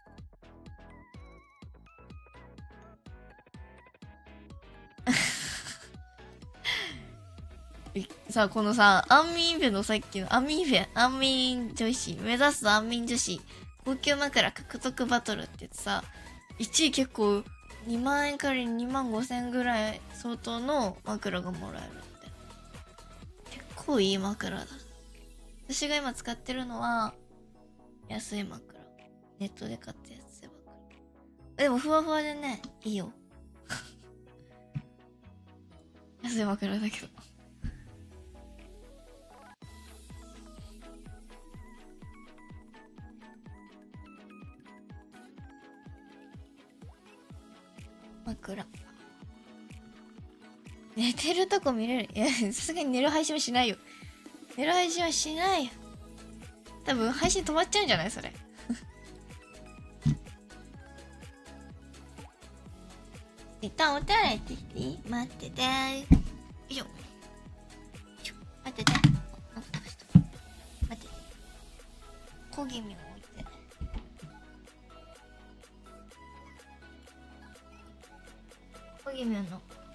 さあ、このさ、安眠イベのさっきの安眠女子、目指す安眠女子、高級枕獲得バトルってやつさ、1位結構2万円から2万5千円ぐらい相当の枕がもらえるって。結構いい枕だ。私が今使ってるのは、安い枕。ネットで買ったやつで枕。でもふわふわでね、いいよ。安い枕だけど。枕。寝てるとこ見れる。いや、さすがに寝る配信はしないよ。寝る配信はしないよ。多分配信止まっちゃうんじゃないそれ。一旦お手洗い行ってきていい？待っててー。よいしょ。待ってて。待って。小気味を置いて。小気味の。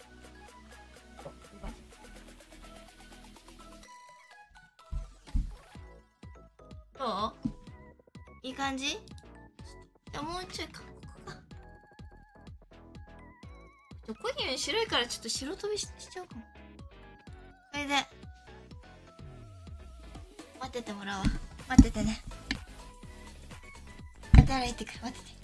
どう？いい感じ？じゃあもうちょいか。コギュ白いからちょっと白飛びしちゃうかも。これで待っててもらうわ。待っててね。お手洗い行ってくる。待ってて。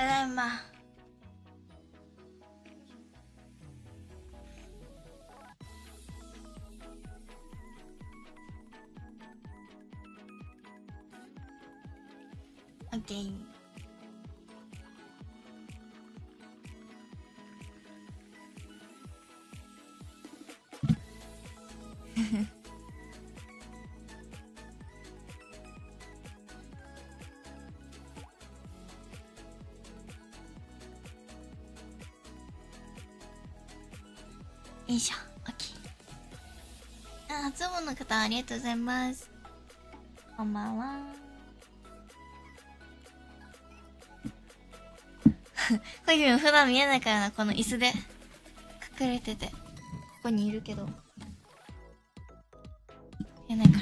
ただいま。オッケー。よいしょ、オッケー。あ、初音の方ありがとうございます。こんばんは。こういうの普段見えないからな、この椅子で隠れてて。ここにいるけど。見えないから。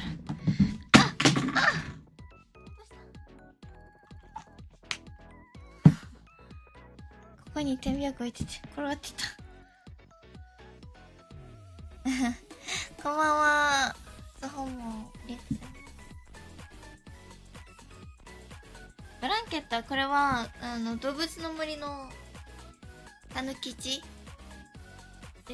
ここに点鼻薬置いてて転がってた。こんばんは。そうもありがとうございます。ブランケットはこれは動物の森のたぬきちです。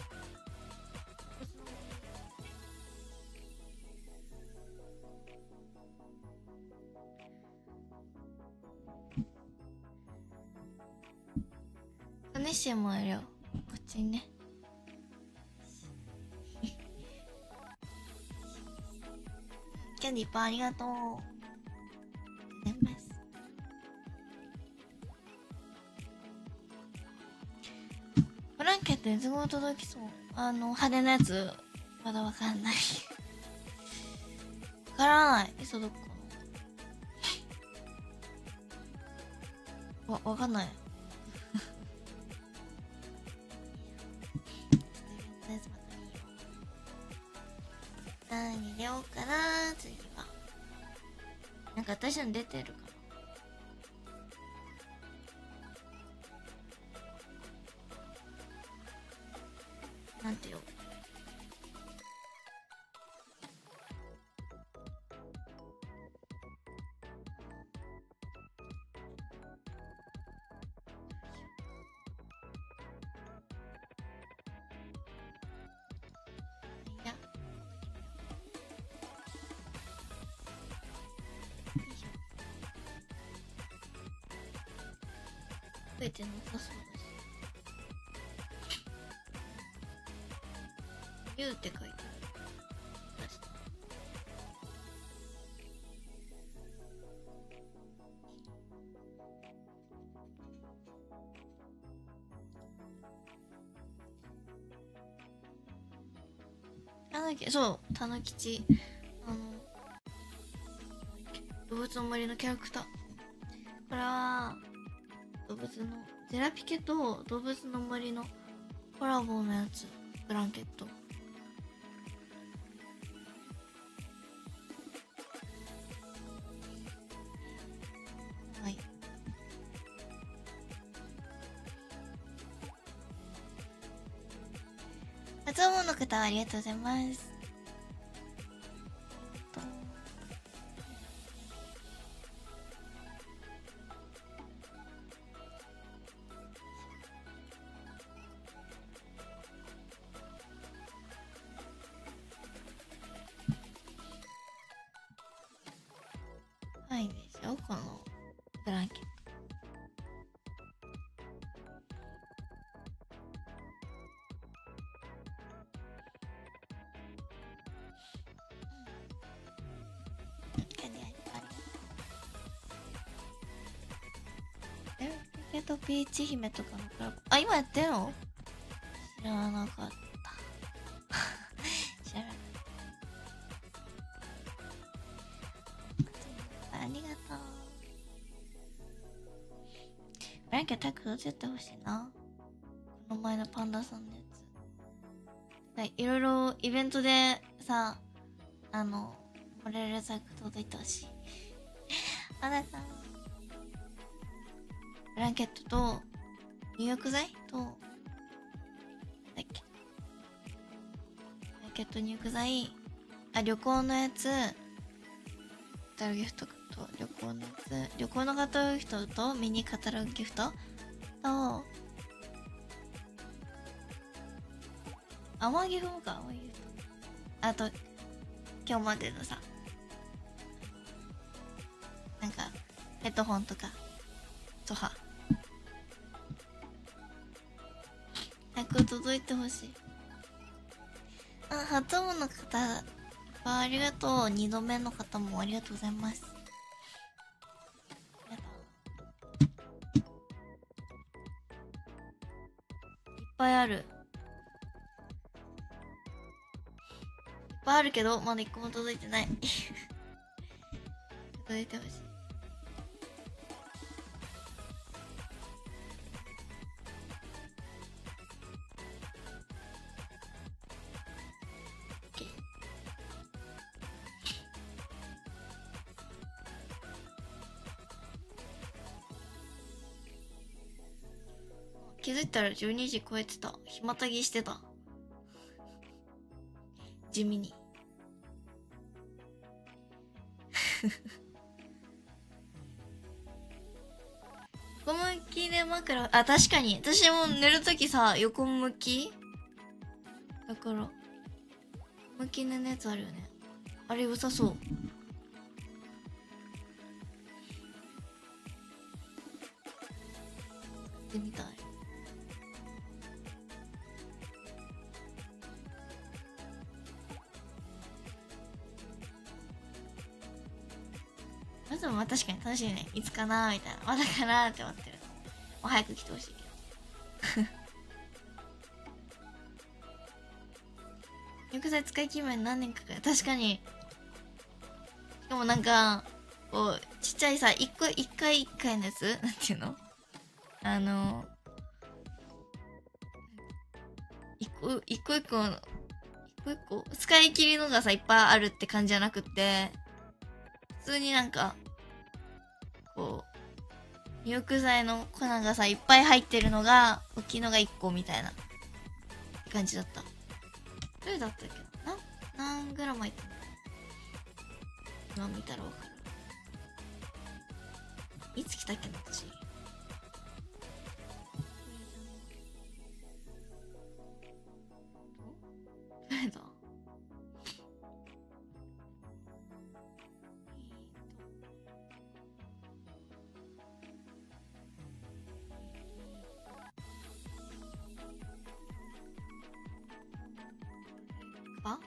ネッシーもいるよ、こっちにね。キャンディーパンありがとうございます。ブランケットいつ頃届きそう？派手なやつまだわかんない。わからない。いつ届くかな。わかんない。何入れようかな。次はなんか私の出てるかな。なんてよ。増えてなさそうだし。U って書いてある。そう、たぬきち。動物の森のキャラクター。これは、動物の、ゼラピケと動物の森のコラボのやつ。ブランケット。はい。初音の方ありがとうございます。はいでしょ、このブランケット。ピーチ姫とかのコラボ。あ、今やってるの？知らなかった。知らなかった。ありがとう。ブランケット早く撮ってほしいな。この前のパンダさんのやつ。いろいろイベントでさ、モレルザク届いてほしい。あなた。ブランケットと入浴剤となんだっけ、ブランケット入浴剤、旅行のやつ、ホテルギフトとそう、旅行のカタログギフトとミニカタログギフトと、甘ギフもか、甘ギフト。あと、今日までのさ、なんか、ヘッドホンとか、とは。早く届いてほしい。あ、初物の方、ありがとう。2度目の方もありがとうございます。やだ。いっぱいある。いっぱいあるけど、まだ1個も届いてない。届いてほしい。気づいたら12時超えてた。暇たぎしてた。地味に。横向きで枕、あ、確かに。私も寝るときさ、横向きだから、向き寝のやつあるよね。あれ良さそう。やってみたい。まずも確かに楽しいね。いつかなーみたいな。まだかなーって思ってる。もう早く来てほしいけど。浴剤使い切る前に何年かかる。確かに。しかもなんか、こう、ちっちゃいさ、一回のやつなんていうの一個使い切りのがさ、いっぱいあるって感じじゃなくって、普通になんか、こう、入浴剤の粉がさ、いっぱい入ってるのが、大きいのが1個みたいな感じだった。どれだったっけな、何グラム入ってんの今見たらわかる。いつ来たっけな、私。どれだ、あ、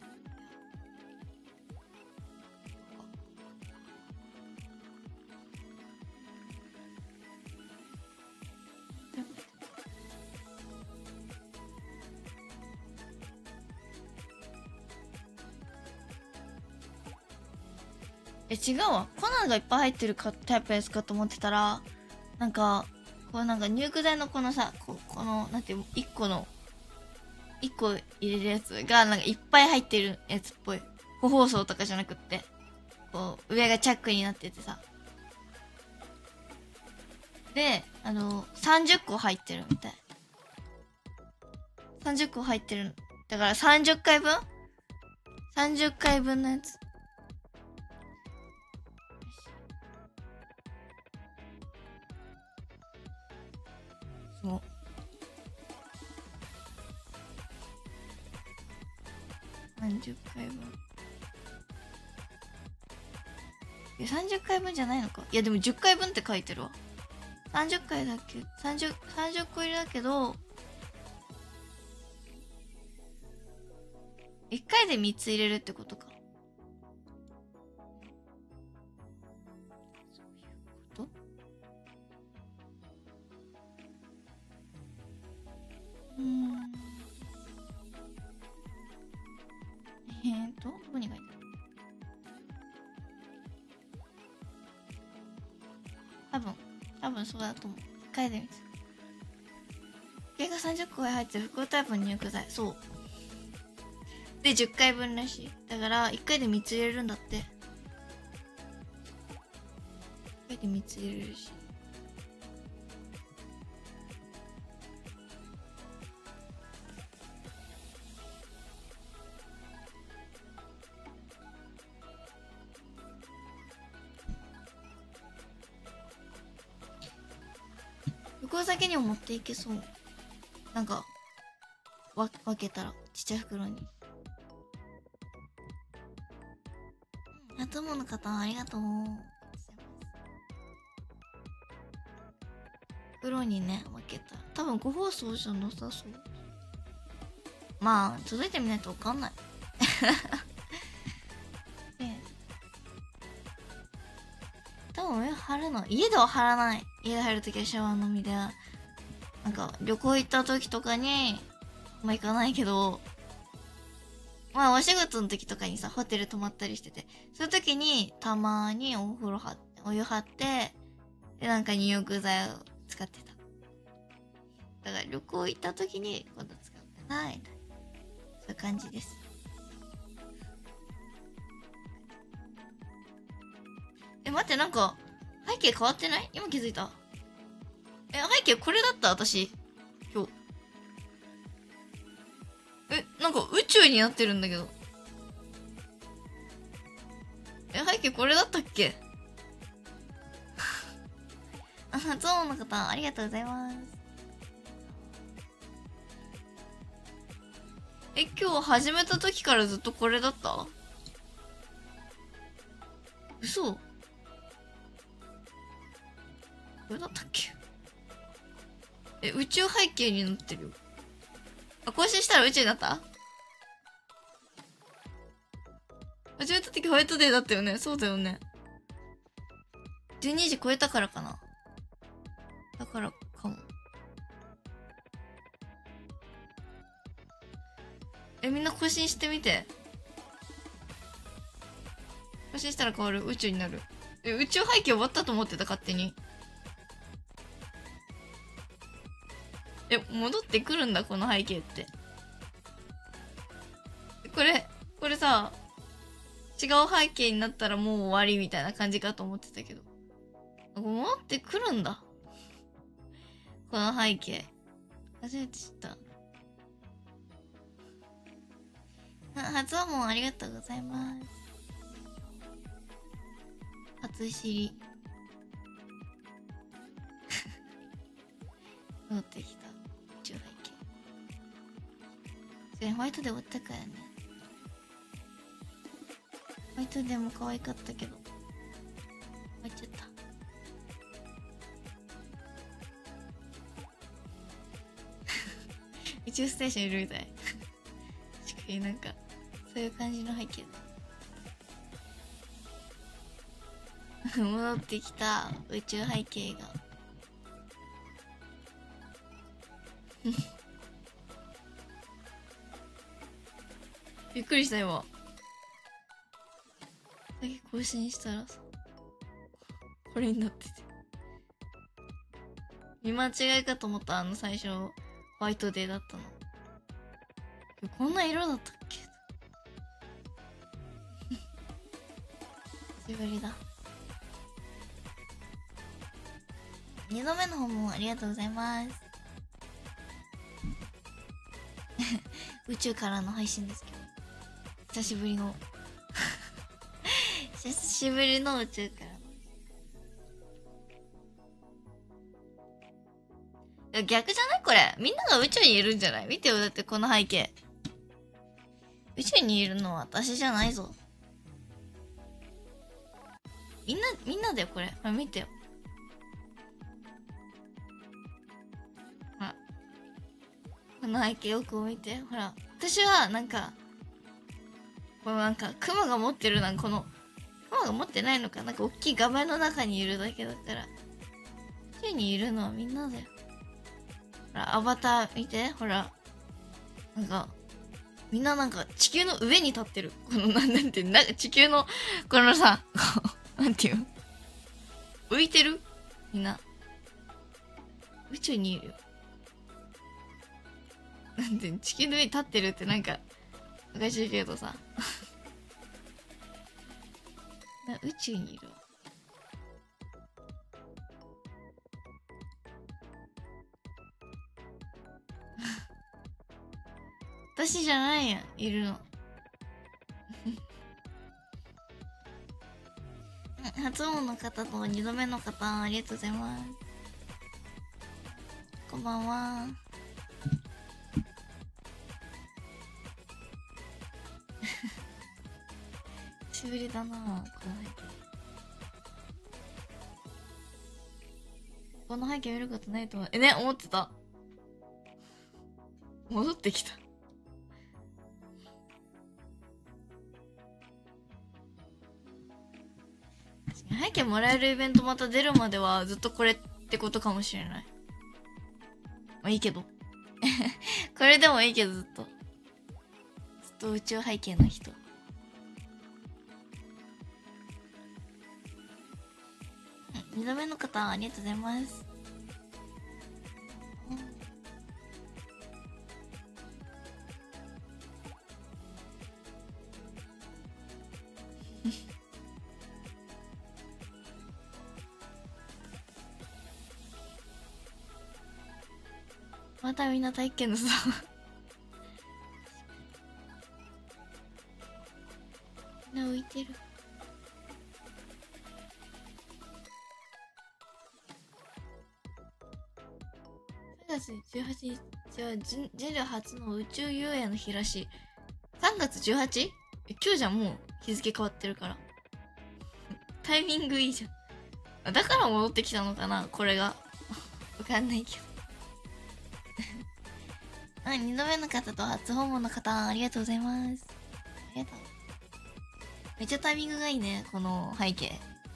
違うわ。粉がいっぱい入ってるタイプのやつかと思ってたら、なんか、こうなんか入浴剤のこのさ、この、なんていう、1個入れるやつが、なんかいっぱい入ってるやつっぽい。個包装とかじゃなくって、こう、上がチャックになっててさ。で、30個入ってるみたい。30個入ってる。だから30回分 ?30 回分のやつ。そう。30回分。30回分じゃないのか。いやでも10回分って書いてるわ。30回だっけ、30個入りだけど、1回で3つ入れるってことか。そういうこと。どこに書いてある。多分そうだと思う。1回で見つ。計が30個が入ってる複合タイプの入浴剤。そう。で、10回分らしい。だから、1回で3つ入れるんだって。1回で3つ入れるし。 行先にも持っていけそう。なんか、分けたら、ちっちゃい袋に。友の方、ありがとう。袋にね、分けたら。多分ご包装じゃなさそう。まあ、届いてみないとわかんない。ね、多分上貼るの。家では貼らない。家で入るときはシャワーのみで。なんか、旅行行った時とかに、まあ行かないけど、まあお仕事の時とかにさ、ホテル泊まったりしてて、そういう時にたまにお風呂張って、お湯張って、で、なんか入浴剤を使ってた。だから旅行行った時に今度使ってないみたいな。そういう感じです。待って、なんか、背景変わってない？今気づいた。背景これだった私。今日。なんか宇宙になってるんだけど。背景これだったっけ？ゾーンの方、ありがとうございます。今日始めた時からずっとこれだった？嘘？これだったっけ？宇宙背景になってるよ。更新したら宇宙になった？始めた時ホワイトデーだったよね。そうだよね。12時超えたからかな。だからかも。みんな更新してみて。更新したら変わる。宇宙になる。宇宙背景終わったと思ってた、勝手に。戻ってくるんだ、この背景って。これさ、違う背景になったらもう終わりみたいな感じかと思ってたけど。戻ってくるんだ。この背景。初めて知った。発音もありがとうございます。初知り。戻ってきた。宇宙背景。それホワイトで終わったからね。ホワイトでも可愛かったけど。終わっちゃった。宇宙ステーションいるみたい。確かになんか、そういう感じの背景だ。戻ってきた宇宙背景が。びっくりした今。更新したらさ、これになってて。見間違いかと思った、最初、ホワイトデーだったの。こんな色だったっけ？久しぶりだ。2度目の方もありがとうございます。宇宙からの配信ですけど。久しぶりの。久しぶりの宇宙からの。逆じゃない？これ。みんなが宇宙にいるんじゃない？見てよ、だってこの背景。宇宙にいるのは私じゃないぞ。みんなだよ、これ。ほら、見てよ。ほら。この背景よく見て。ほら。私は、なんか、このなんか、雲が持ってる雲が持ってないのか。なんか、大きい画面の中にいるだけだから。宇宙にいるのはみんなだよ。ほら、アバター見て。ほら。なんか、みんななんか地球の上に立ってる。このなんて、地球の、このさ、なんていうの？浮いてる？みんな。宇宙にいるよ。なんて、地球の上に立ってるってなんか、おかしいけどさ。宇宙にいるわ。私じゃないやん、いるの。初音の方と2度目の方、ありがとうございます。 こんばんは。久しぶりだなこの背景。この背景見ることないと思う。ね、思ってた。戻ってきた。背景もらえるイベントまた出るまではずっとこれってことかもしれない。まあいいけど。これでもいいけどずっと宇宙背景の人。2度目の方ありがとうございます。またみんな体験のさみんな浮いてる。3月18日は人類初の宇宙遊泳の日らしい。3月 18？ 今日じゃん、もう日付変わってるからタイミングいいじゃん。だから戻ってきたのかなこれがわかんないけど2度目の方と初訪問の方ありがとうございます。ありがとう。めっちゃタイミングがいいねこの背景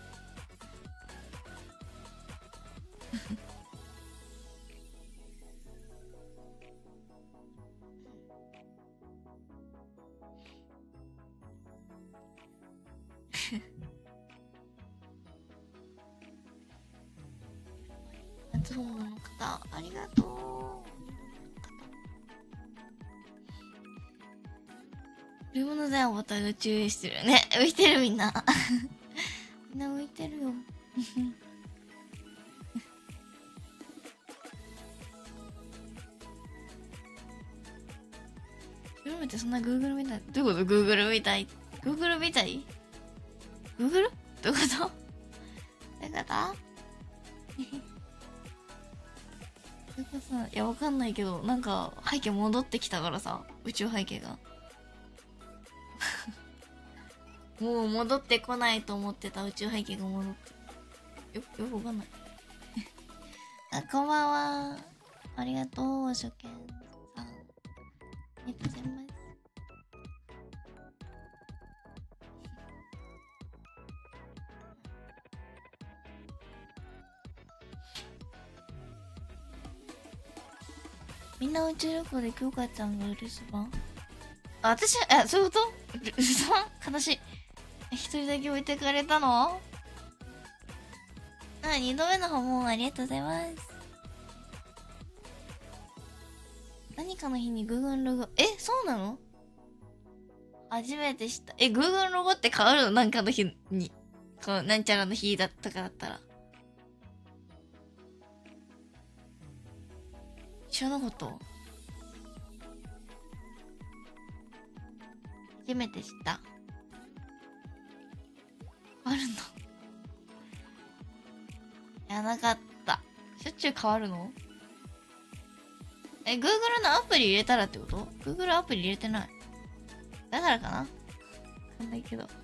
初訪問の方ありがとう。売り物だよ、ボタンが注意してるね。浮いてるみんなみんな浮いてるよ広めてそんな Google みたい。どういうこと Google みたい ?Google みたい ?Google? どういうことどういうこといや、わかんないけど、なんか背景戻ってきたからさ、宇宙背景がもう戻ってこないと思ってた宇宙背景が戻ってよくわかんないあ、こんばんは。ありがとう、初見さん。ありがとうございます。みんな宇宙旅行で京香ちゃんが留守番？あ、私、そういうこと留守番悲しい。一人だけ置いてかれたの？二度目の訪問ありがとうございます。何かの日に Google ロゴ、そうなの？初めて知った。Google ロゴって変わるの？なんかの日に。こう、なんちゃらの日だったかだったら。知らなかった。初めて知った。あるんだ。やらなかった。しょっちゅう変わるの？Google のアプリ入れたらってこと？ Google アプリ入れてない。だからかな？わかんないけど。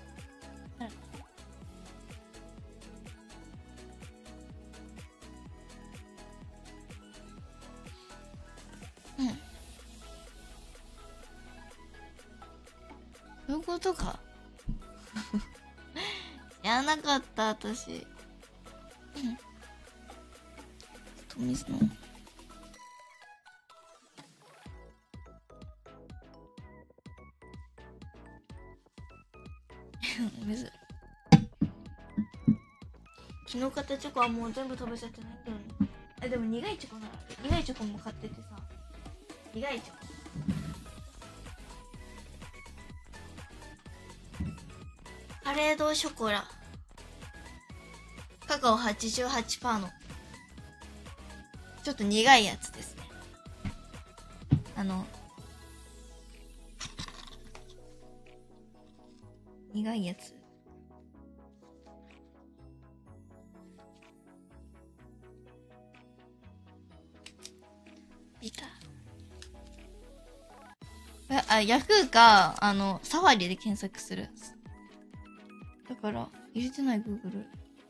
うん。そういうことか。やらなかった、私。うん。と水の。水。昨日買ったチョコはもう全部食べちゃってないんだよね。でも苦いチョコなら苦いチョコも買っててさ。苦いチョコ。カレードショコラ。カカオ 88% の。ちょっと苦いやつですね。苦いやつ。 ヤフーか、サファリで検索する。だから、入れてない Google。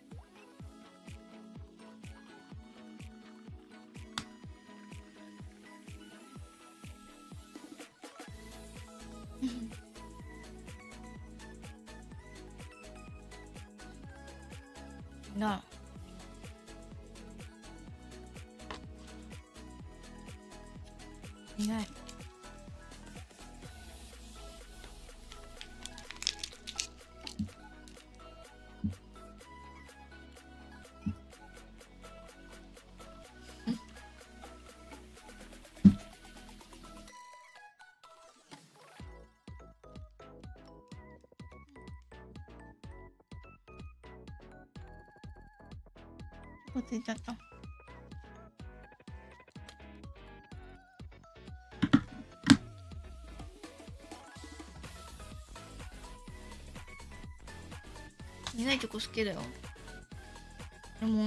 な。いない。忘れちゃった。苦いチョコ好きだよ。でも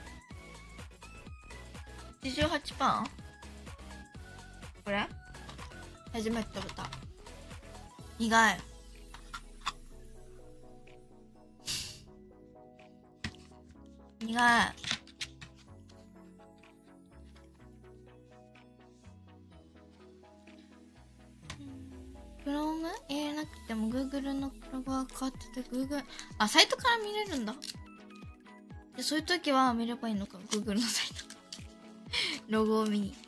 88%これ初めて食べた。苦い。苦い。クローム入れなくても Google のロゴが変わってて Google サイトから見れるんだ。でそういう時は見ればいいのか Google のサイトロゴを見に。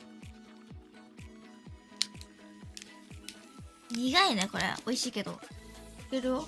苦いねこれ。美味しいけどいけるよ。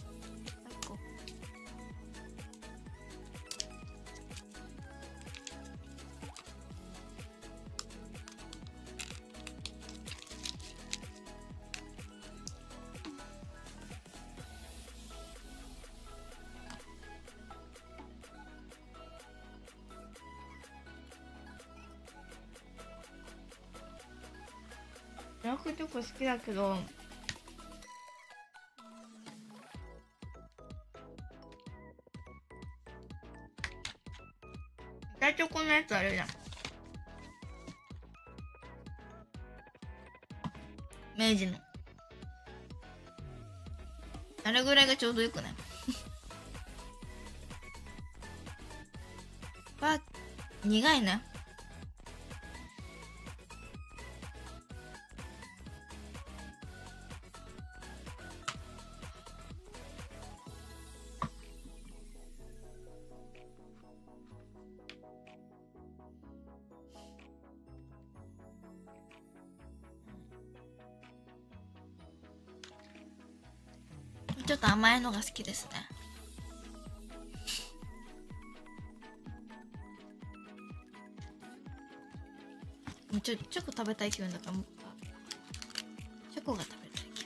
ブラックチョコ好きだけど板チョコのやつあるじゃん。明治のあれぐらいがちょうどよくないわ、苦いね。ちょっと甘いのが好きですね。チョコ食べたい気分だからもうチョコが食べたい気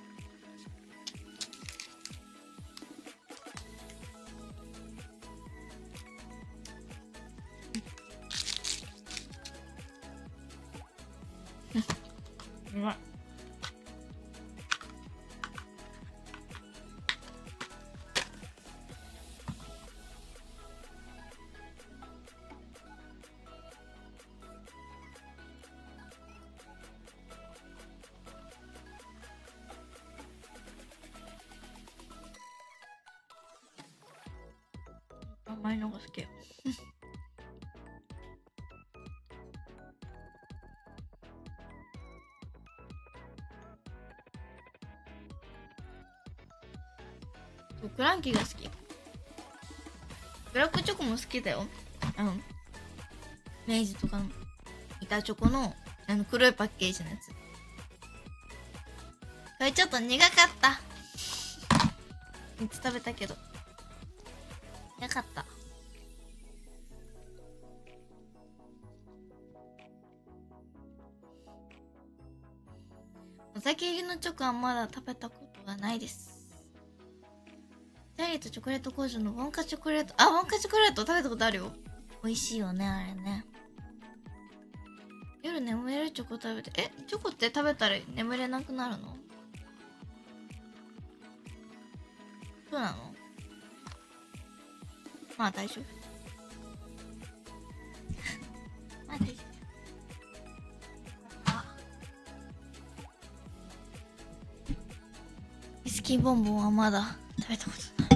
分。うまい。甘いのが好き。クランキーが好き。ブラックチョコも好きだよ。明治とかの板チョコの黒いパッケージのやつ。これちょっと苦かった。3つ食べたけど苦かった。お酒入りのチョコはまだ食べたことがないです。チャーリーとチョコレート工場のウォンカチョコレート。ウォンカチョコレート食べたことあるよ。美味しいよね、あれね。夜眠れるチョコ食べて。チョコって食べたら眠れなくなるの？そうなの？まあ大丈夫。まあ大丈夫。 キーボンボンはまだ食べたことない。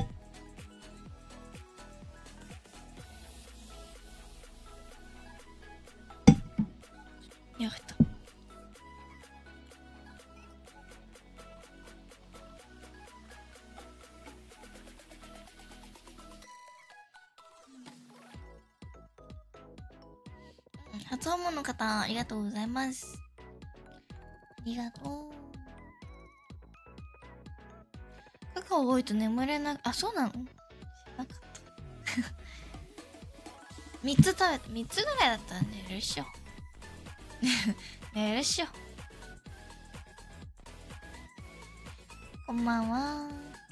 よかった。初訪問の方ありがとうございます。ありがとう。カカオ多いと眠れな、あ、そうなの？知らなかった。3つ食べた。3つぐらいだったら寝るっしょ。寝るっしょ。こんばんは。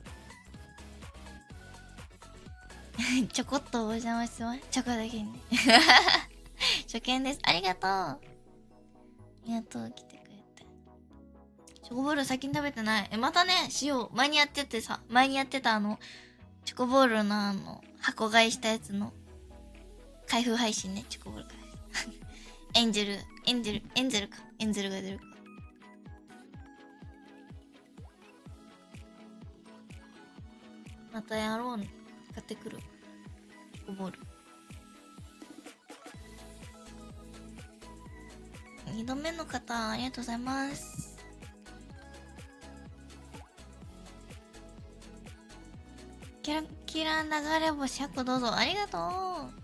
ちょこっとお邪魔してます。チョコだけにね。初見です。ありがとう。ありがとう、来てくれて。チョコボール先に食べてない。またね、しよう。前にやってたチョコボールの箱買いしたやつの、開封配信ね、チョコボール開封。エンゼルが出るか。またやろうね。買ってくる。チョコボール。2度目の方、ありがとうございます。キラキラ流れ星100個どうぞ。ありがとう。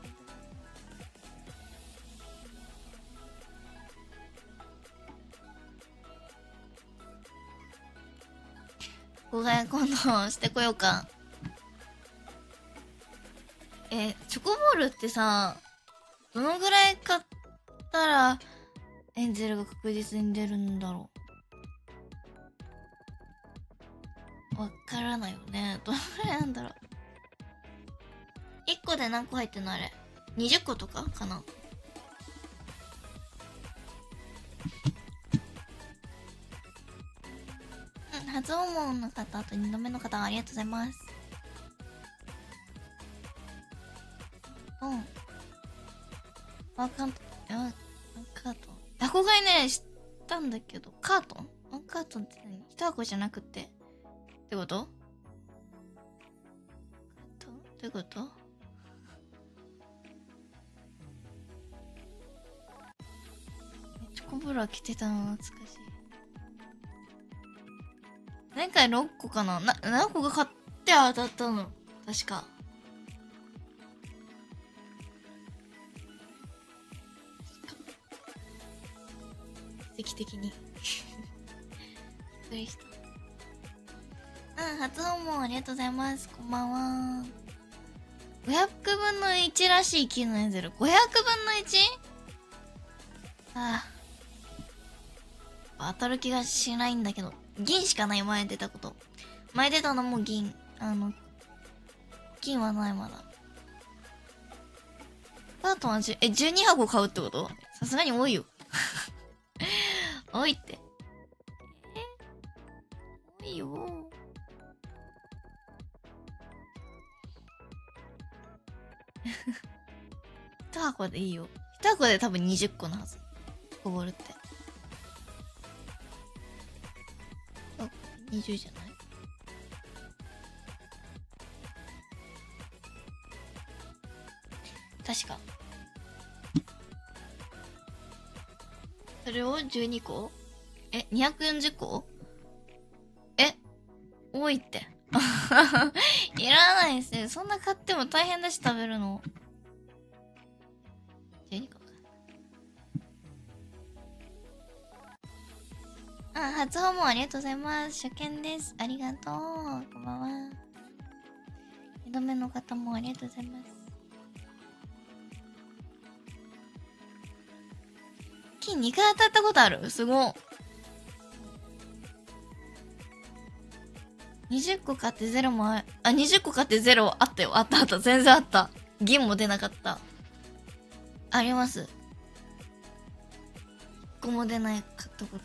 こが今度してこようか。チョコボールってさ、どのぐらい買ったらエンゼルが確実に出るんだろう。わからないよね。どのぐらいなんだろう。1個で何個入ってんのあれ。20個とかかな。うん、初訪問の方と2度目の方ありがとうございます。うん。ワンカートン。箱買いね、したんだけど、カートン？ワンカートンって何？1箱じゃなくて。ってこと？どういうこと？チョコボールは着てたの懐かしい。前回6個かな？何個か買って当たったの。確か。奇跡的に。びっくりした。うん、初訪問ありがとうございます。こんばんは。500分の1らしい金のエンゼル。500分の 1？ ああ。当たる気がしないんだけど。銀しかない、前出たこと。前出たのも銀。金はないまだ。カートンは12箱買うってこと？さすがに多いよ。多いって。多いよ。1箱でいいよ。1箱で多分20個のはず。こぼるって。20じゃない？確か。それを12個？240個？多いって。いらないですね。そんな買っても大変だし食べるの。12個か。初訪問ありがとうございます。初見です。ありがとう。こんばんは。2度目の方もありがとうございます。金2回当たったことある？すごい。20個買って0も20個買って0あったよ。あった。全然あった。銀も出なかった。あります。1個も出ないかったこと。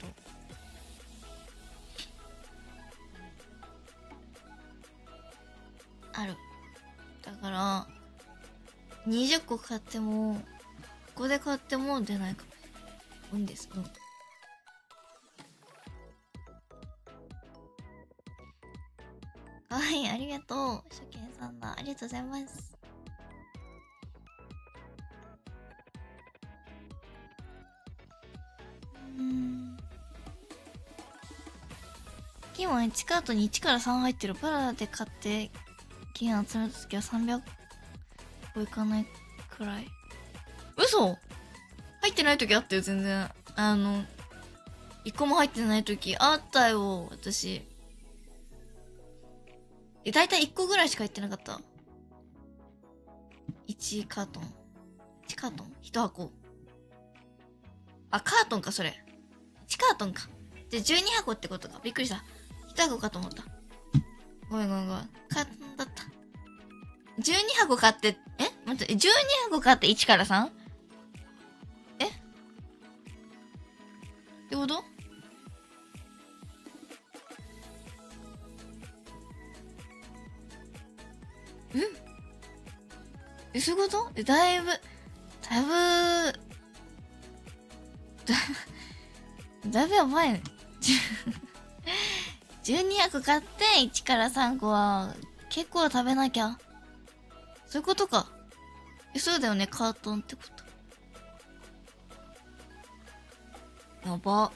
ある。だから、20個買っても、ここで買っても出ないかもしれない。運です。 がとう。初見さんだ。ありがとうございます。金は1カートに1から3入ってる。プラで買って金集めた時は300個いかないくらい。嘘？入ってない時あったよ、全然。1個も入ってない時あったよ、私。だいたい1個ぐらいしか入ってなかった。1カートン。1カートン ?1 箱。あ、カートンか、それ。1カートンか。じゃ、12箱ってことか。びっくりした。1箱かと思った。ごめん。カートンだった。12箱買って、待って、12箱買って1から 3？ ってこと？そういうこと？だいぶやばいね。12箱買って1から3個は結構食べなきゃ。そういうことか。そうだよね、カートンってこと。やば。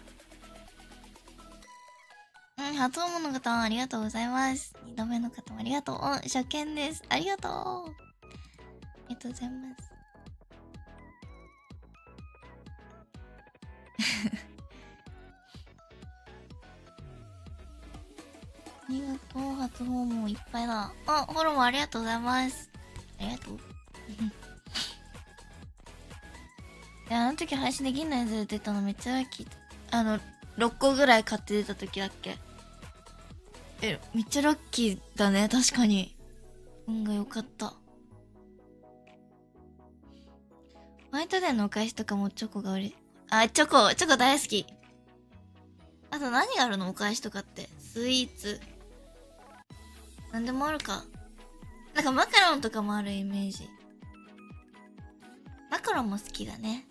初訪問の方ありがとうございます。2度目の方もありがとう。初見です。ありがとう。ありがとうございます。ありがとう。初訪問いっぱいだ。フォローもありがとうございます。ありがとう。いや、あの時配信できんないやつ出たのめっちゃラッキー。6個ぐらい買って出た時だっけ？めっちゃラッキーだね、確かに。運が良かった。ホワイトデーのお返しとかもチョコがチョコ大好き。あと何があるの？お返しとかって。スイーツ。なんでもあるか。なんかマカロンとかもあるイメージ。マカロンも好きだね。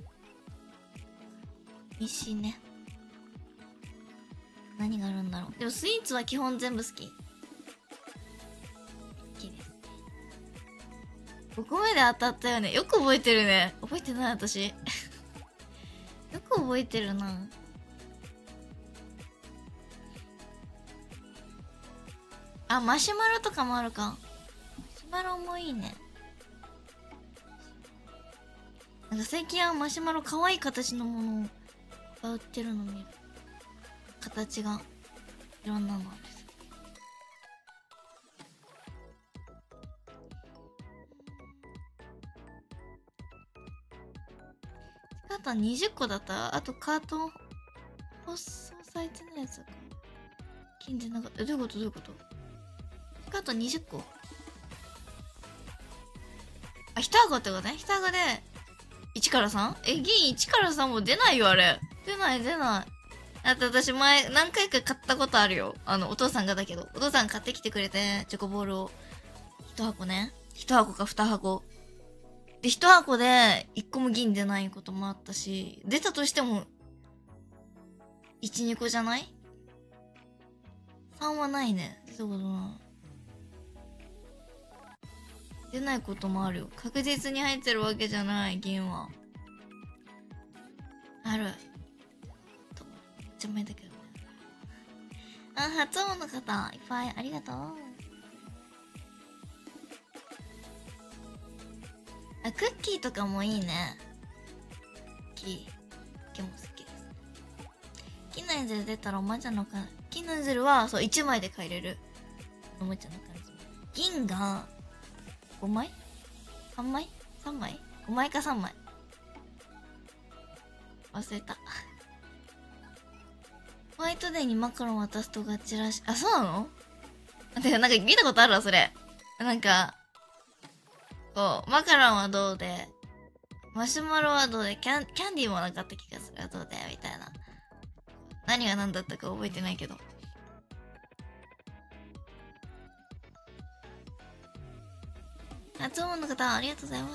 美味しいね。何があるんだろう。でもスイーツは基本全部好き。好きですね。5個目で当たったよね。よく覚えてるね。覚えてない私。よく覚えてるな。マシュマロとかもあるか。マシュマロもいいね。なんか最近はマシュマロ可愛い形のものが売ってるの見る。形がいろんなのある。カートン20個だった。あとカートン放送されてないやつか。金じゃなかった。どういうことカートン20個。1箱ってことね。1箱で1から 3？ 銀1から3も出ないよ、あれ。出ない。だって私前何回か買ったことあるよ。お父さんがだけど。お父さん買ってきてくれて、チョコボールを。1箱ね。1箱か2箱。で、1箱で1個も銀出ないこともあったし、出たとしても、1、2個じゃない？ 3 はないね。出たことない。出ないこともあるよ。確実に入ってるわけじゃない、銀は。ある。めっちゃ前だけどね。初音の方、いっぱいありがとう。クッキーとかもいいね。クッキーも好きです。金のエンゼル出たらおもちゃのか、金のエンゼルは、そう、1枚で買えれる。おもちゃの感じ。銀が、5枚 ?3 枚 ?3 枚 ?5 枚か3枚。忘れた。ホワイトデーにマカロン渡すとガチらしい。そうなの？てか、なんか見たことあるわ、それ。なんか、こう、マカロンはどうで、マシュマロはどうで、キャンディーもなかった気がする。どうで、みたいな。何が何だったか覚えてないけど。初音の方、ありがとうございます。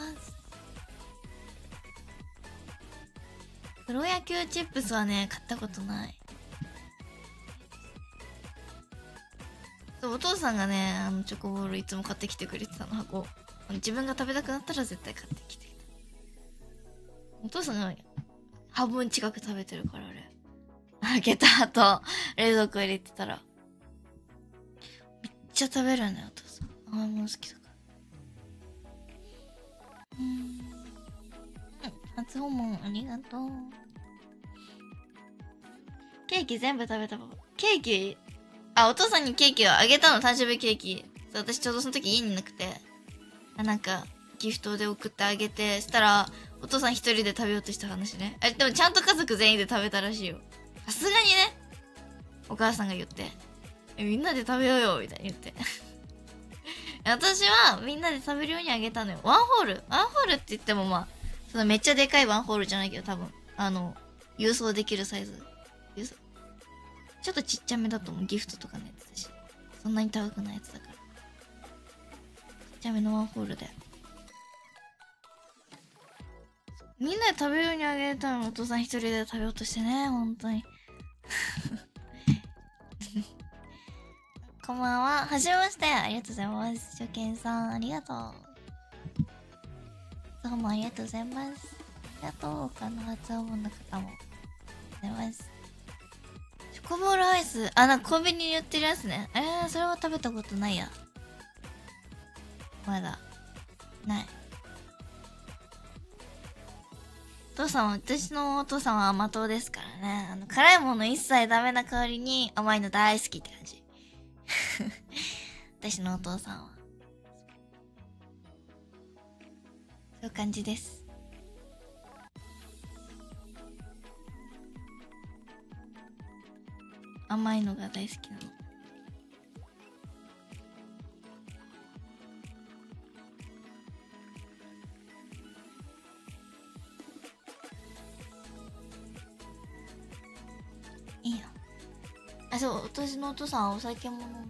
プロ野球チップスはね、買ったことない。 お父さんがね、チョコボールいつも買ってきてくれてたの、箱。自分が食べたくなったら絶対買ってきて。お父さんが半分近く食べてるから、俺。開けた後、冷蔵庫入れてたら。めっちゃ食べるね、お父さん。甘いもの好きだから。初訪問ありがとう。ケーキ全部食べたパパ。ケーキお父さんにケーキをあげたの、誕生日ケーキ。私ちょうどその時家にいなくて。なんか、ギフトで送ってあげて、したら、お父さん一人で食べようとした話ね。でもちゃんと家族全員で食べたらしいよ。さすがにね。お母さんが言って。みんなで食べようよ、みたいに言って。私はみんなで食べるようにあげたのよ。ワンホールって言ってもまあ、そのめっちゃでかいワンホールじゃないけど多分、郵送できるサイズ。ちょっとちっちゃめだと思う。ギフトとかのやつだし。そんなに高くないやつだから。ちっちゃめのワンホールで。みんなで食べるようにあげたのお父さん一人で食べようとしてね、本当に。こんばんは。はじめまして。ありがとうございます。初見さん、ありがとう。どうもありがとうございます。ありがとう。他の初訪問の方も。ありがとうございます。チョコボールアイス。なんかコンビニに売ってるやつね。それは食べたことないや。まだ。ない。私のお父さんは甘党ですからね。辛いもの一切ダメな代わりに甘いの大好きって感じ。私のお父さんは。そういう感じです。甘いのが大好きなの。いいよ。そう、私のお父さんはお酒も飲めない。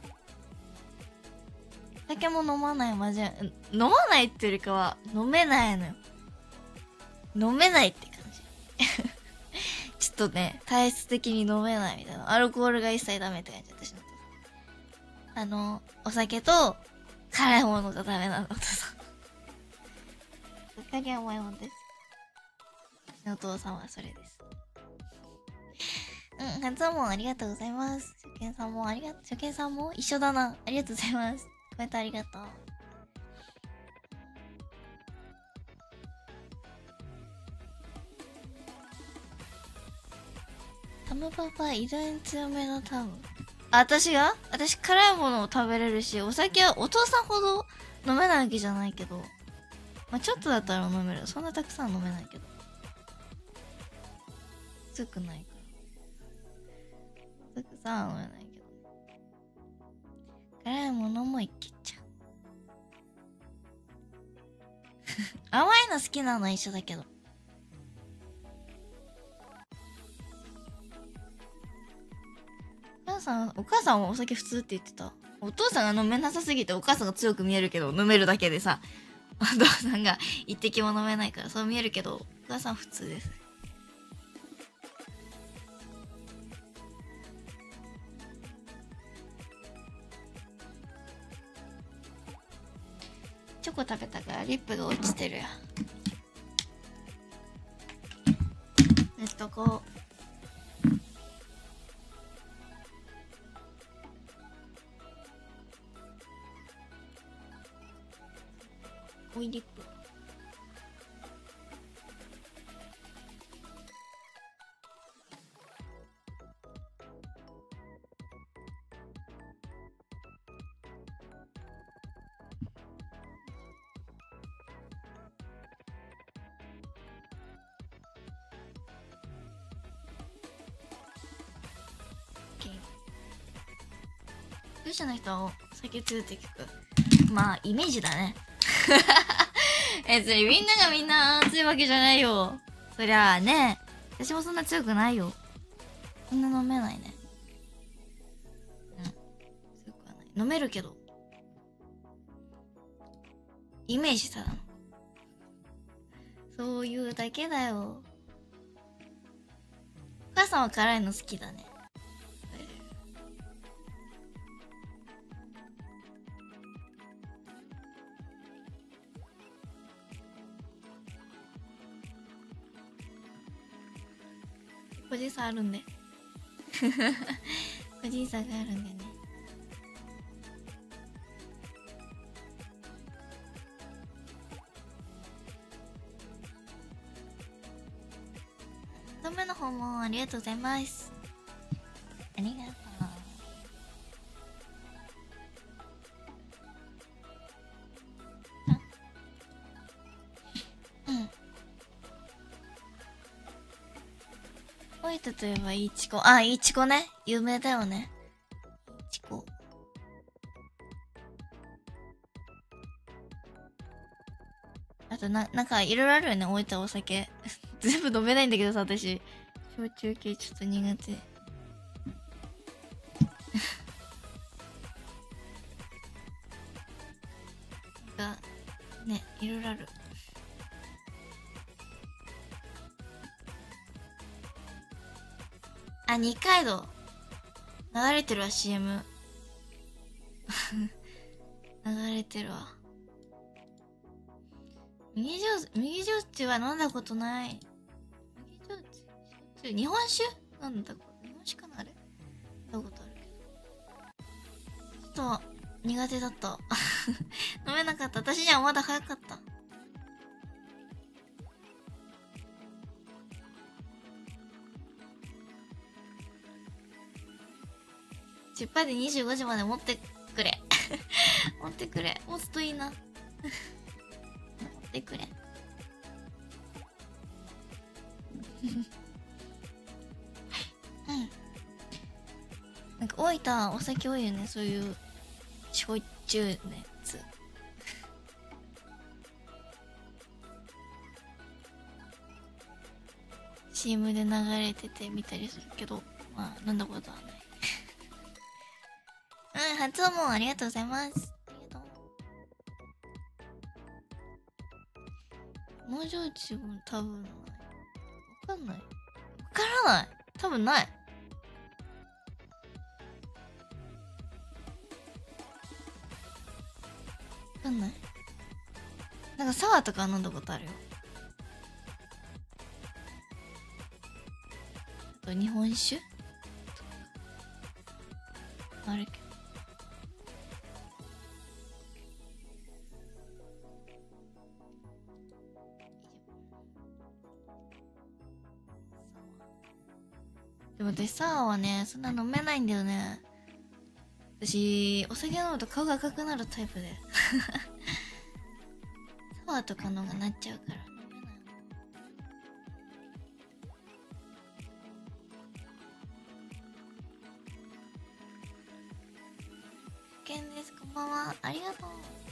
お酒も飲まない、マジで。飲まないっていうよりかは、飲めないのよ。飲めないって感じ。ちょっとね、体質的に飲めないみたいな。アルコールが一切ダメって感じ、私のお父さん。お酒と、辛いものがダメなの、お父さん。他には甘いもんです。私のお父さんはそれです。初訪問ありがとうございます。初見さんも初見さんも一緒だな。ありがとうございます。コメントありがとう。タムパパ、遺伝強めのタム。私辛いものを食べれるし、お酒はお父さんほど飲めないわけじゃないけど。まあ、ちょっとだったら飲める。そんなたくさん飲めないけど。強くないから。たくさん飲めないけど。辛いものもいけちゃう。甘いの好きなのは一緒だけど。お母さんはお酒普通って言ってた。お父さんが飲めなさすぎてお母さんが強く見えるけど、飲めるだけでさ、お父さんが一滴も飲めないからそう見えるけど、お母さん普通です。チョコ食べたからリップが落ちてるや。塗っとこう。オイリップ。勇者の人は酒強いって聞く。まあイメージだね。別にみんな強いわけじゃないよ。そりゃあね、私もそんな強くないよ。そんな飲めないね。強くはない。飲めるけど。イメージただの。そういうだけだよ。お母さんは辛いの好きだね。 個人差あるんで個人差があるんでね。2度目の訪問ありがとうございます。ありがとう。大分といえばいちこ。あ、いちこね。有名だよね。いちこ。あとなんかいろいろあるよね、大分お酒。全部飲めないんだけどさ、私。焼酎系ちょっと苦手。なんか、ね、いろいろある。あ、二階堂。流れてるわ、CM。流れてるわ。右焼酎は飲んだことない。右焼酎日本酒なんだこれ。日本酒かなあれ。飲んだことあるけど。ちょっと苦手だった。飲めなかった。私にはまだ早かった。10パーで25時まで持ってくれ。持ってくれ。持つといいな。持ってくれ。うん。なんか大分お酒多いよね、そういう焼酎のやつ。CM で流れてて見たりするけど、まあ飲んだことはない。うん、初訪問ありがとうございます。ありがとう。農場地も多分ない。わかんない。わからない。多分ない。わかんない。なんかサワーとか飲んだことあるよ。あと日本酒あるけど。でも私サワーはね、そんな飲めないんだよね。私、お酒飲むと顔が赤くなるタイプで。サワーとかのがなっちゃうから飲めない。初見です。こんばんは。ありがとう。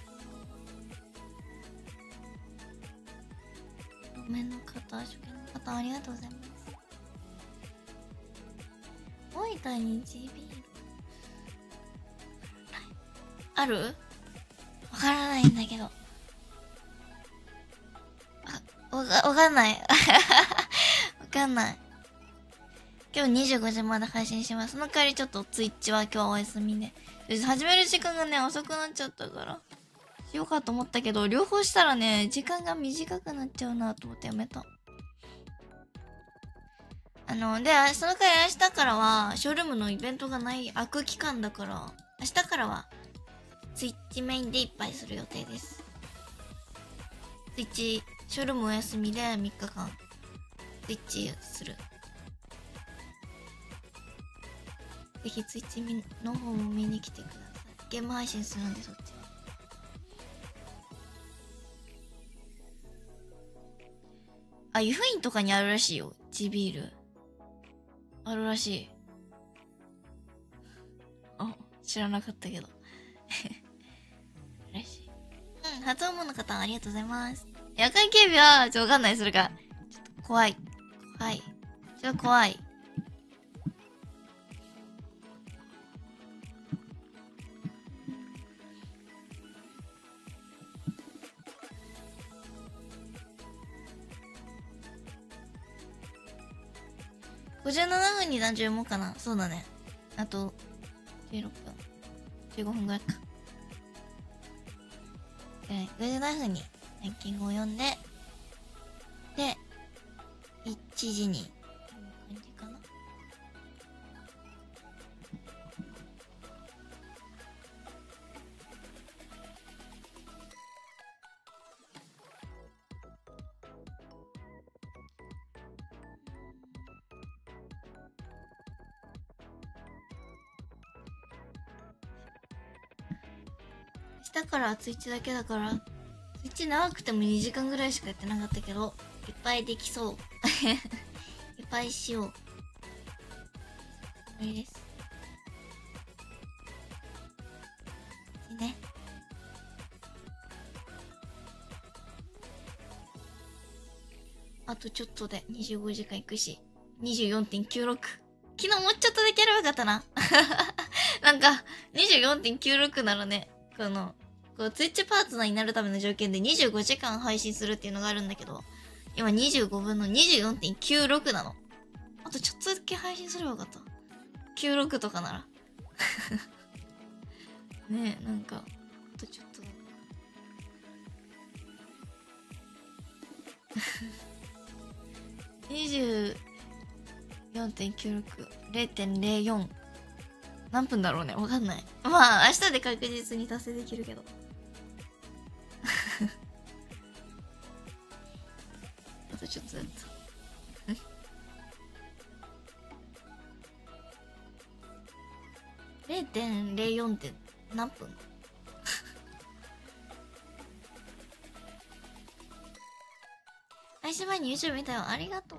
ごめんの方、初見の方、ありがとうございます。大分に GB ある？わからないんだけど。わかんない。わかんない。今日25時まで配信します。その代わりちょっとツイッチは今日はお休みで。始める時間がね、遅くなっちゃったから。しようかと思ったけど、両方したらね、時間が短くなっちゃうなと思ってやめた。で、その代わり明日からは、ショールームのイベントがない空く期間だから、明日からは、ツイッチメインでいっぱいする予定です。ツイッチ、ショールームお休みで3日間、ツイッチする。ぜひツイッチの方も見に来てください。ゲーム配信するんで、そっちは。あ、湯布院とかにあるらしいよ。地ビール。あるらしい。あ、知らなかったけど。らしい。うん、初訪問の方ありがとうございます。夜間警備は、わかんない、それが。ちょっと怖い。怖い。ちょっと怖い。57分に何十もかな。そうだね。あと、16分。15分ぐらいか。57分にランキングを読んで、で、1時に、こんな感じかな。 だからツイッチだけだから、ツイッチ長くても2時間ぐらいしかやってなかったけど、いっぱいできそう。いっぱいしよう。これです。ね。あとちょっとで25時間いくし、24.96。昨日もうちょっとだけやればよかったな。なんか、24.96 ならね、こう、ツイッチパートナーになるための条件で25時間配信するっていうのがあるんだけど、今25分の 24.96 なの。あとちょっとだけ配信すればよかった。96とかなら。ねえ、なんか、あとちょっとだ。24.96、0.04。何分だろうね、わかんない。まあ、明日で確実に達成できるけど。あとちょっとだった。0.04 って何分？配信前に YouTube 見たよ。ありがとう。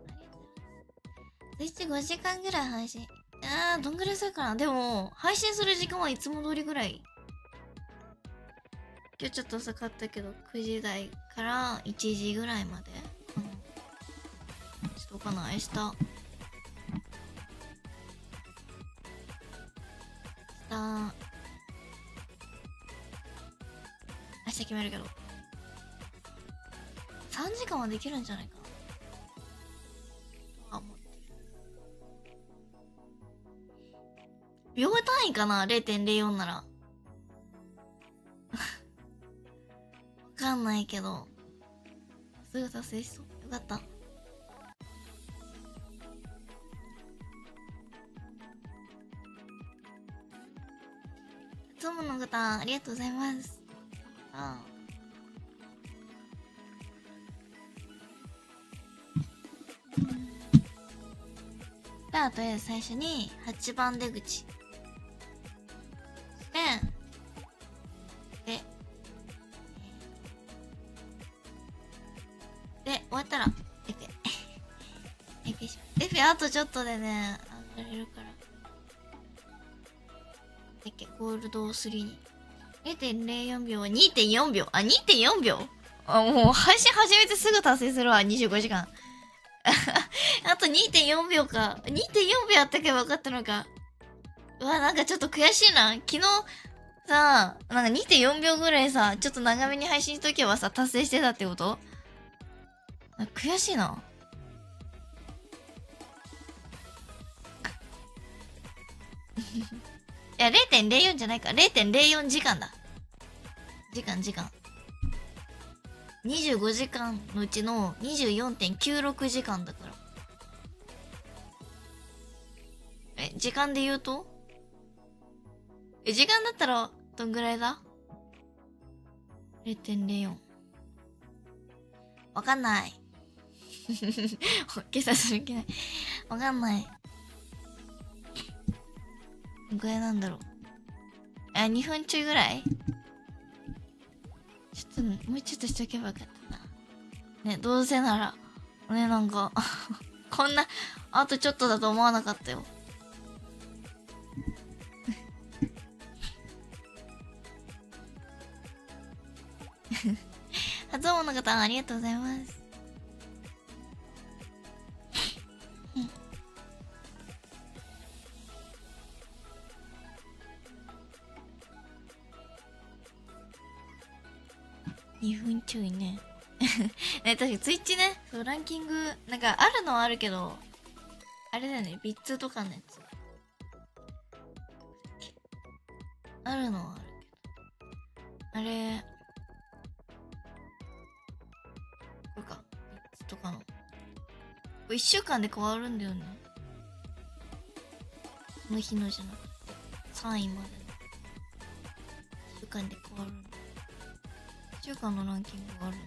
ツイッチ5時間ぐらい配信。どんぐらいするかな。でも、配信する時間はいつも通りぐらい。今日ちょっと遅かったけど、9時台から1時ぐらいまで。ちょっとかな、明日。明日決めるけど。3時間はできるんじゃないかな。秒単位かな ?0.04 なら。わかんないけど。すぐ達成しそう。よかった。いつもの方、ありがとうございます。じゃあ、とりあえず最初に8番出口。で、終わったら、エペ。エペします。エペあとちょっとでね、上がれるから。ゴールド3に。0.04 秒、2.4 秒。あ、2.4 秒もう配信始めてすぐ達成するわ、25時間。あと 2.4 秒か。2.4 秒やったけば分かったのか。うわ、なんかちょっと悔しいな。昨日さ、なんか 2.4 秒ぐらいさ、ちょっと長めに配信しとけばさ、達成してたってこと？悔しいな。いや、0.04 じゃないか。0.04 時間だ。時間。25時間のうちの 24.96 時間だから。時間で言うと？時間だったら、どんぐらいだ？ 0.04。わかんない。計算する気ない。わかんない。どんぐらいなんだろう。2分ちょいぐらい？ちょっと、もうちょっとしとけばよかったな。ね、どうせなら、ね、なんか、こんな、あとちょっとだと思わなかったよ。初音の方、ありがとうございます。2分ちょいね。ね、確かにツイッチね、そう、ランキング、なんかあるのはあるけど、あれだよね、ビッツとかのやつ。あるのはあるけど。あれ、これか、ビッツとかの。これ1週間で変わるんだよね。その日のじゃなくて、3位までの。1週間で変わるんだ。1週間のランキングがあるの。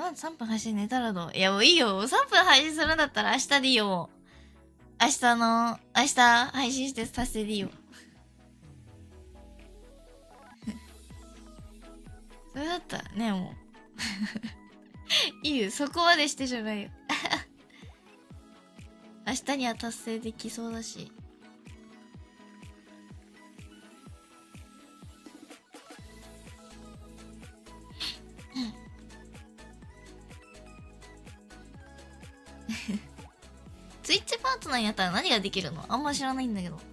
まず3分配信寝たらどう？いやもういいよ。3分配信するんだったら明日でいいよ。明日配信してさせてでいいよ。それだったらね、もう。いいよ。そこまでしてじゃないよ。明日には達成できそうだし。ツイッチパートナーやったら何ができるの？あんま知らないんだけど。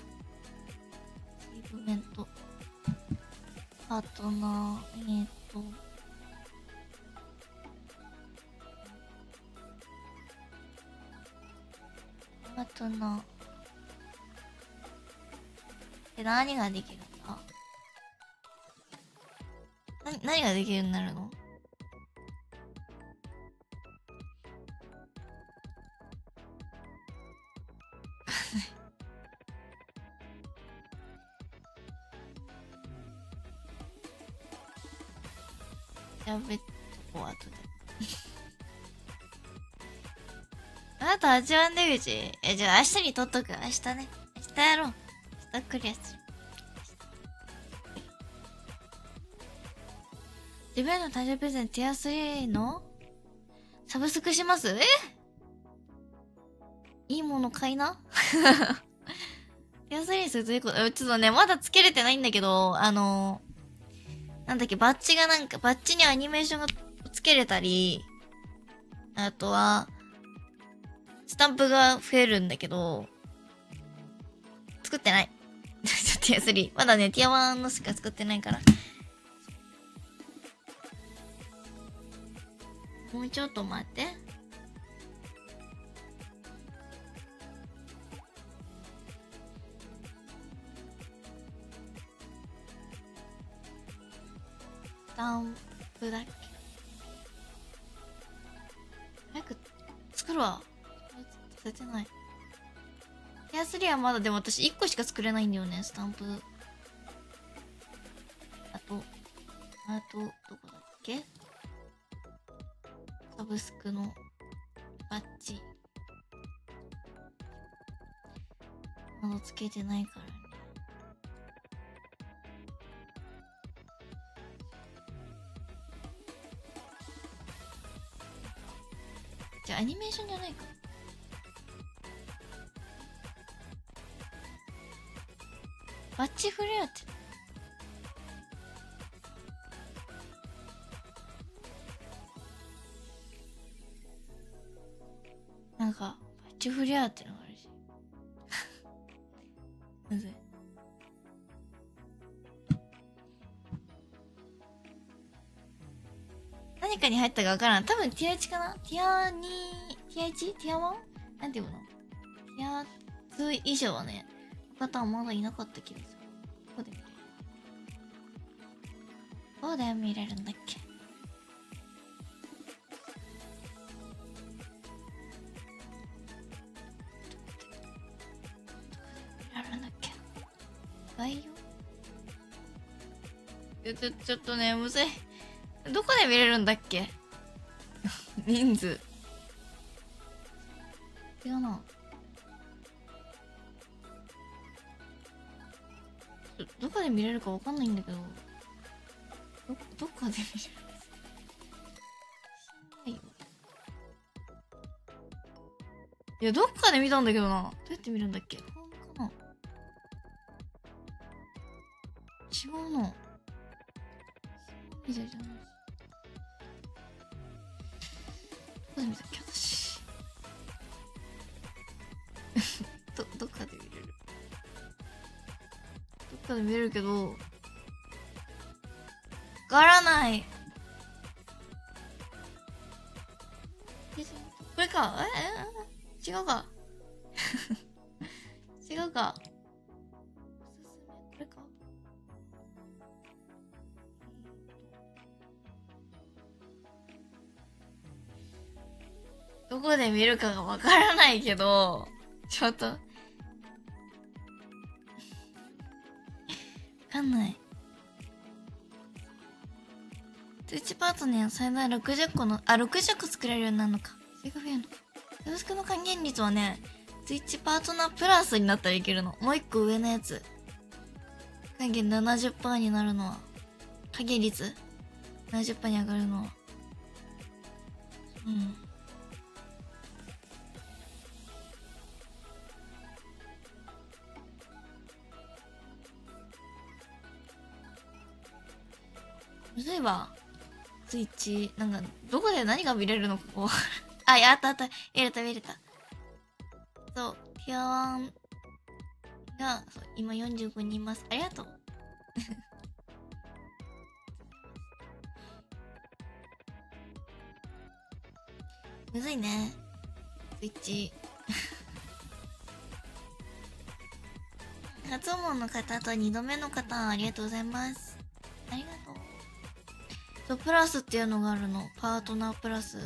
セーブメント。パートナー、パートナー。何ができるんだ？何ができるようになるの？調べっとこう、後で。あなた8番出口？じゃあ明日に取っとく。明日ね。明日やろう。明日クリアする。自分の誕生日プレゼントティア3のサブスクします？いいもの買いな。ティア3にするといいこと、ちょっとね、まだつけれてないんだけど、なんだっけ、バッジにアニメーションがつけれたり、あとは、スタンプが増えるんだけど、作ってない。ティア3。まだね、ティア1のしか作ってないから。もうちょっと待って。スタンプだっけ？早く作るわ。させてない。ティア3はまだでも私1個しか作れないんだよね、スタンプ。あと、どこだっけ？サブスクのバッジ。まだつけてないからね。じゃあアニメーションじゃないか。バッチフレアってなんかバッチフレアってのがあるし。なぜ？何かに入ったかわからん。多分ティア1かな？ティア2、ティア 1？ ティア 1？ なんていうの？ティア2以上はね、方はまだいなかった気がする。どこで見れる？どうで見れるんだっけ？どこで見れるんだっけ？概要？ちょっとね、むずい。どこで見れるんだっけ？人数。違うな。どこで見れるかわかんないんだけど。どっかで見れるんです。しんないよ。いや、どっかで見たんだけどな。どうやって見るんだっけ？ホームかな？違うな。みたいじゃない。どこで見たっけ私。どっかで見れる。どっかで見れるけど、わからない。これか。違うか。違うか。おすすめ。これか。どこで見るかがわからないけど、ちょっと。わかんない。 Twitch パートナー最大60個の、60個作れるようになるのか。それが増えるのか。サブスクの還元率はね、Twitch パートナープラスになったらいけるの。もう一個上のやつ。還元 70% になるのは。還元率 70% に上がるのは。うん。むずいわ。スイッチ、なんか、どこで何が見れるのかこう。あ、やったあった。見れた見れた。そう、ティア1が、そう、今45人います。ありがとう。むずいね。スイッチ。初訪問の方と2度目の方、ありがとうございます。ありがとう。そう、プラスっていうのがあるの。パートナープラス。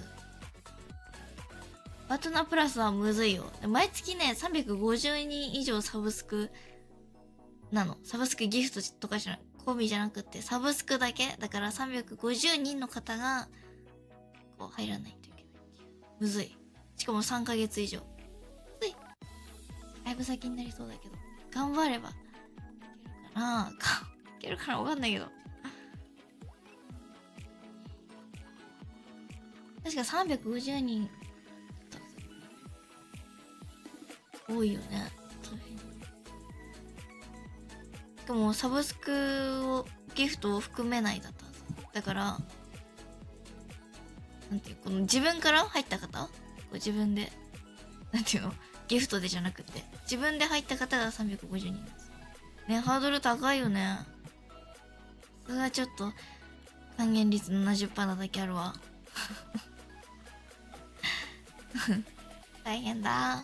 パートナープラスはむずいよ。毎月ね、350人以上サブスクなの。サブスクギフトとかじゃない。込みじゃなくて、サブスクだけ。だから350人の方が、こう入らないといけない。むずい。しかも3ヶ月以上。むずい。だいぶ先になりそうだけど。頑張れば。いけるかな。いけるかなわかんないけど。確か350人。多いよね。しかもサブスクをギフトを含めないだったはず。だからなんていう、この自分から入った方、こう自分でなんていうの、ギフトでじゃなくて自分で入った方が350人ですね。ハードル高いよね。それはちょっと還元率 70% なだけあるわ。大変だ。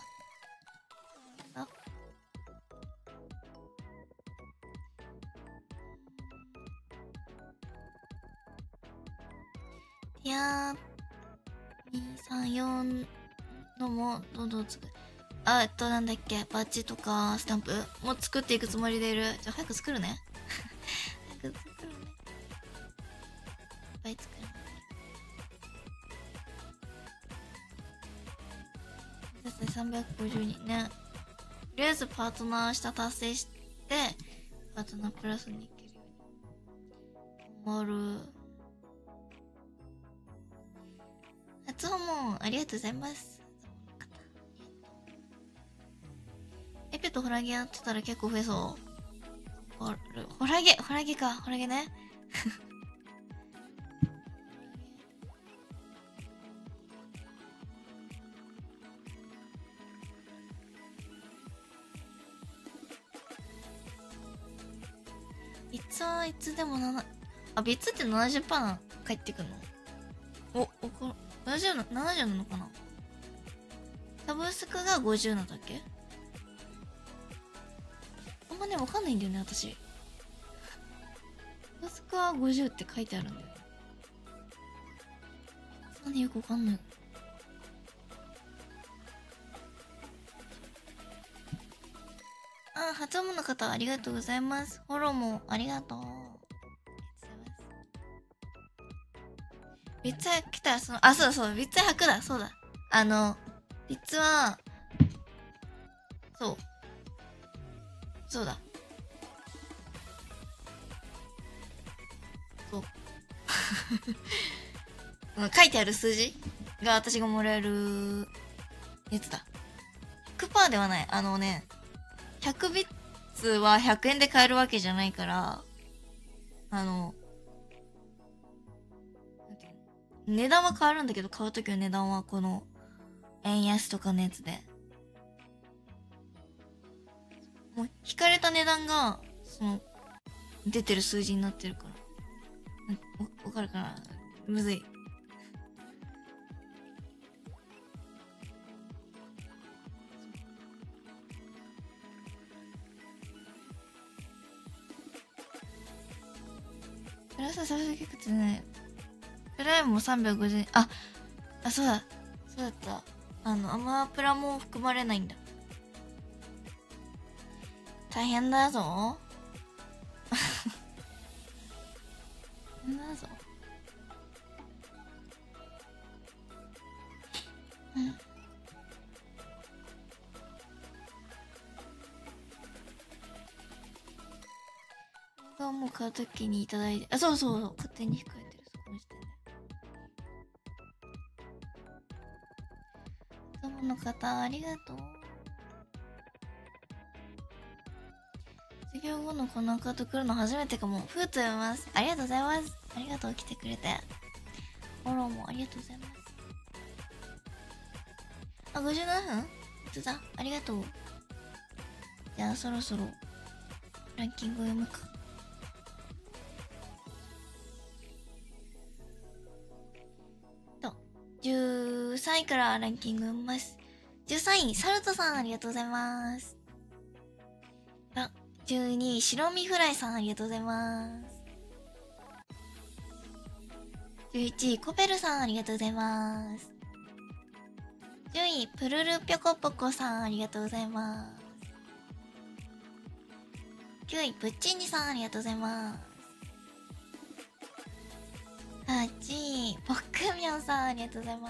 いやー、234のもどんどん作る。なんだっけ、バッジとかスタンプも作っていくつもりでいる。じゃあ早く作るね。早く作るね。いっぱい作る。350人ね。とりあえずパートナー下達成して、パートナープラスに行けるように。頑張る。初訪問ありがとうございます。エペとホラゲやってたら結構増えそう。ホラゲか。ホラゲね。ビッツはいつでもビッツって 70% 返ってくんの？70なのかな？サブスクが50なんだっけ？あんまね、わかんないんだよね、私。サブスクは50って書いてあるんだよ。そんなによくわかんない。初訪問の方ありがとうございます。フォローもありがとう。ビッツ来たらそうだそうだ、ビッツ100だ、そうだ。ビッツは、そうだ。そう。書いてある数字が私がもらえるやつだ。100% ではない。100ビッツは100円で買えるわけじゃないから、値段は変わるんだけど、買うときの値段はこの、円安とかのやつで。もう、引かれた値段が、出てる数字になってるから。わかるかな？むずい。プラスサブスク結構ね、プライムも350円。そうだ。そうだった。アマプラも含まれないんだ。大変だぞ。大変だぞ。 はもう買うときにいただいて、あ、そうそうそう、勝手に控えてる、そこの時点で。友の方、ありがとう。授業後のこのアカウント来るの初めてかも。ふーと読みます。ありがとうございます。ありがとう、来てくれて。フォローもありがとうございます。あ、57分？本当だ。ありがとう。じゃあ、そろそろ、ランキングを読むか。13位からランキング読みます。13位、サルトさん、ありがとうございます。あ、12位、白身フライさん、ありがとうございます。11位、コペルさん、ありがとうございます。10位、プルルピョコポコさん、ありがとうございます。9位、プッチンニさん、ありがとうございます。8位、ポックミョンさん、ありがとうございます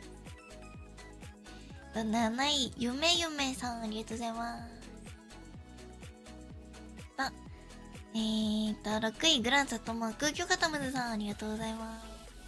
。7位、ゆめゆめさん、ありがとうございます。6位、グランサトマーク、キョカタムズさん、ありがとうございます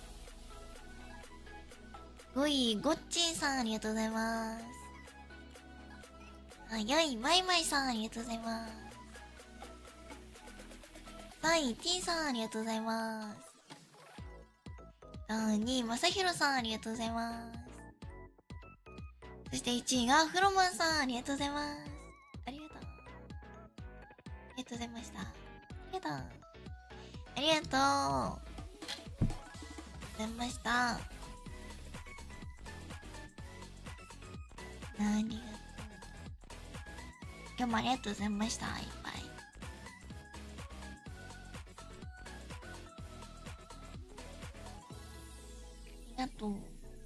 。5位、ゴッチンさん、ありがとうございます。4位、マイマイさん、ありがとうございます。3位、ティーさん、ありがとうございます。2位、まさひろさん、ありがとうございます。そして1位がフロマンさん、ありがとうございます。ありがとう。ありがとうございました。ありがとう。ありがとう。ございました。ありがとう。今日もありがとうございました。いっぱい。ありがとう。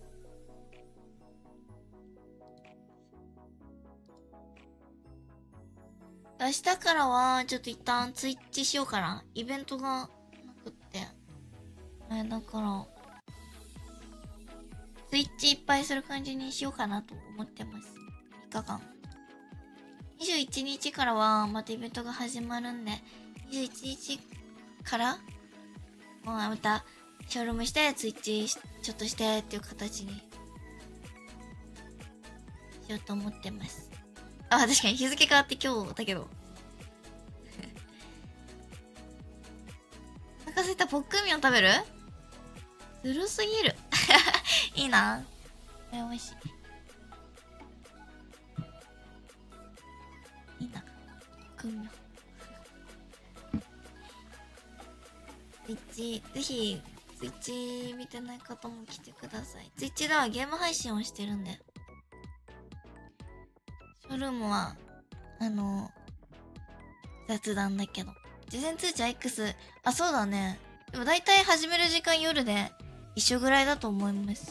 明日からは、ちょっと一旦ツイッチしようかな。イベントがなくって。だから、ツイッチいっぱいする感じにしようかなと思ってます。3日間。21日からは、またイベントが始まるんで、21日から、また、ショールームして、ツイッチちょっとしてっていう形に、しようと思ってます。あ、確かに日付変わって今日だけど。お腹すいた。ポックンミョン食べる？ずるすぎる。いいな。これ美味しい。いいな。ポックンミョン。ツイッチ、ぜひ、ツイッチ見てない方も来てください。ツイッチではゲーム配信をしてるんで。ショールームは、雑談だけど。事前通知は X、あ、そうだね。でも大体始める時間夜で一緒ぐらいだと思います。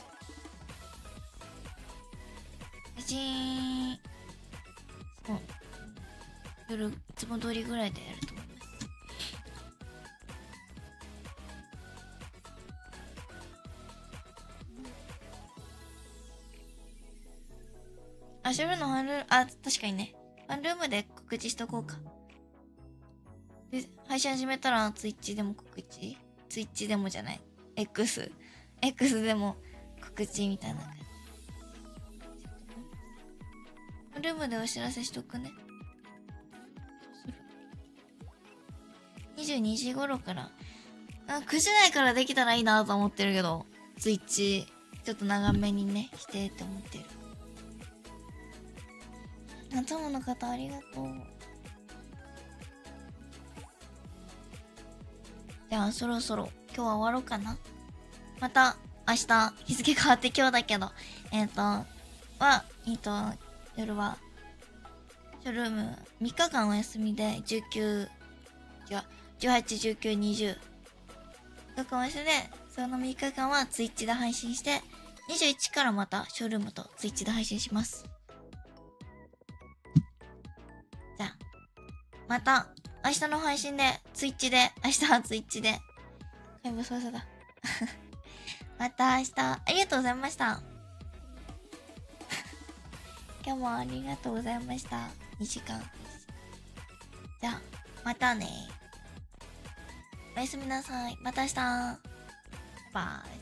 そう。夜、いつも通りぐらいでやると思います。あ、ショールームのファンルーム、あ、確かにね。ファンルームで告知しとこうか。で、配信始めたらツイッチでも告知？ツイッチでもじゃない。X でも告知みたいな感じ。ルームでお知らせしとくね。22時頃から。9時台からできたらいいなと思ってるけど、ツイッチ、ちょっと長めにね、してって思ってる。夏もの方ありがとう。じゃあそろそろ今日は終わろうかな。また明日日付変わって今日だけど、夜はショールーム3日間お休みで18、19、20。3日間お休みで、その3日間はツイッチで配信して、21からまたショールームとツイッチで配信します。じゃあ、また明日の配信で、ツイッチで、明日はツイッチで。はい、ボソボソだ。また明日、ありがとうございました。今日もありがとうございました。2時間です。じゃあ、またね。 おやすみなさい。また明日。バイバイ。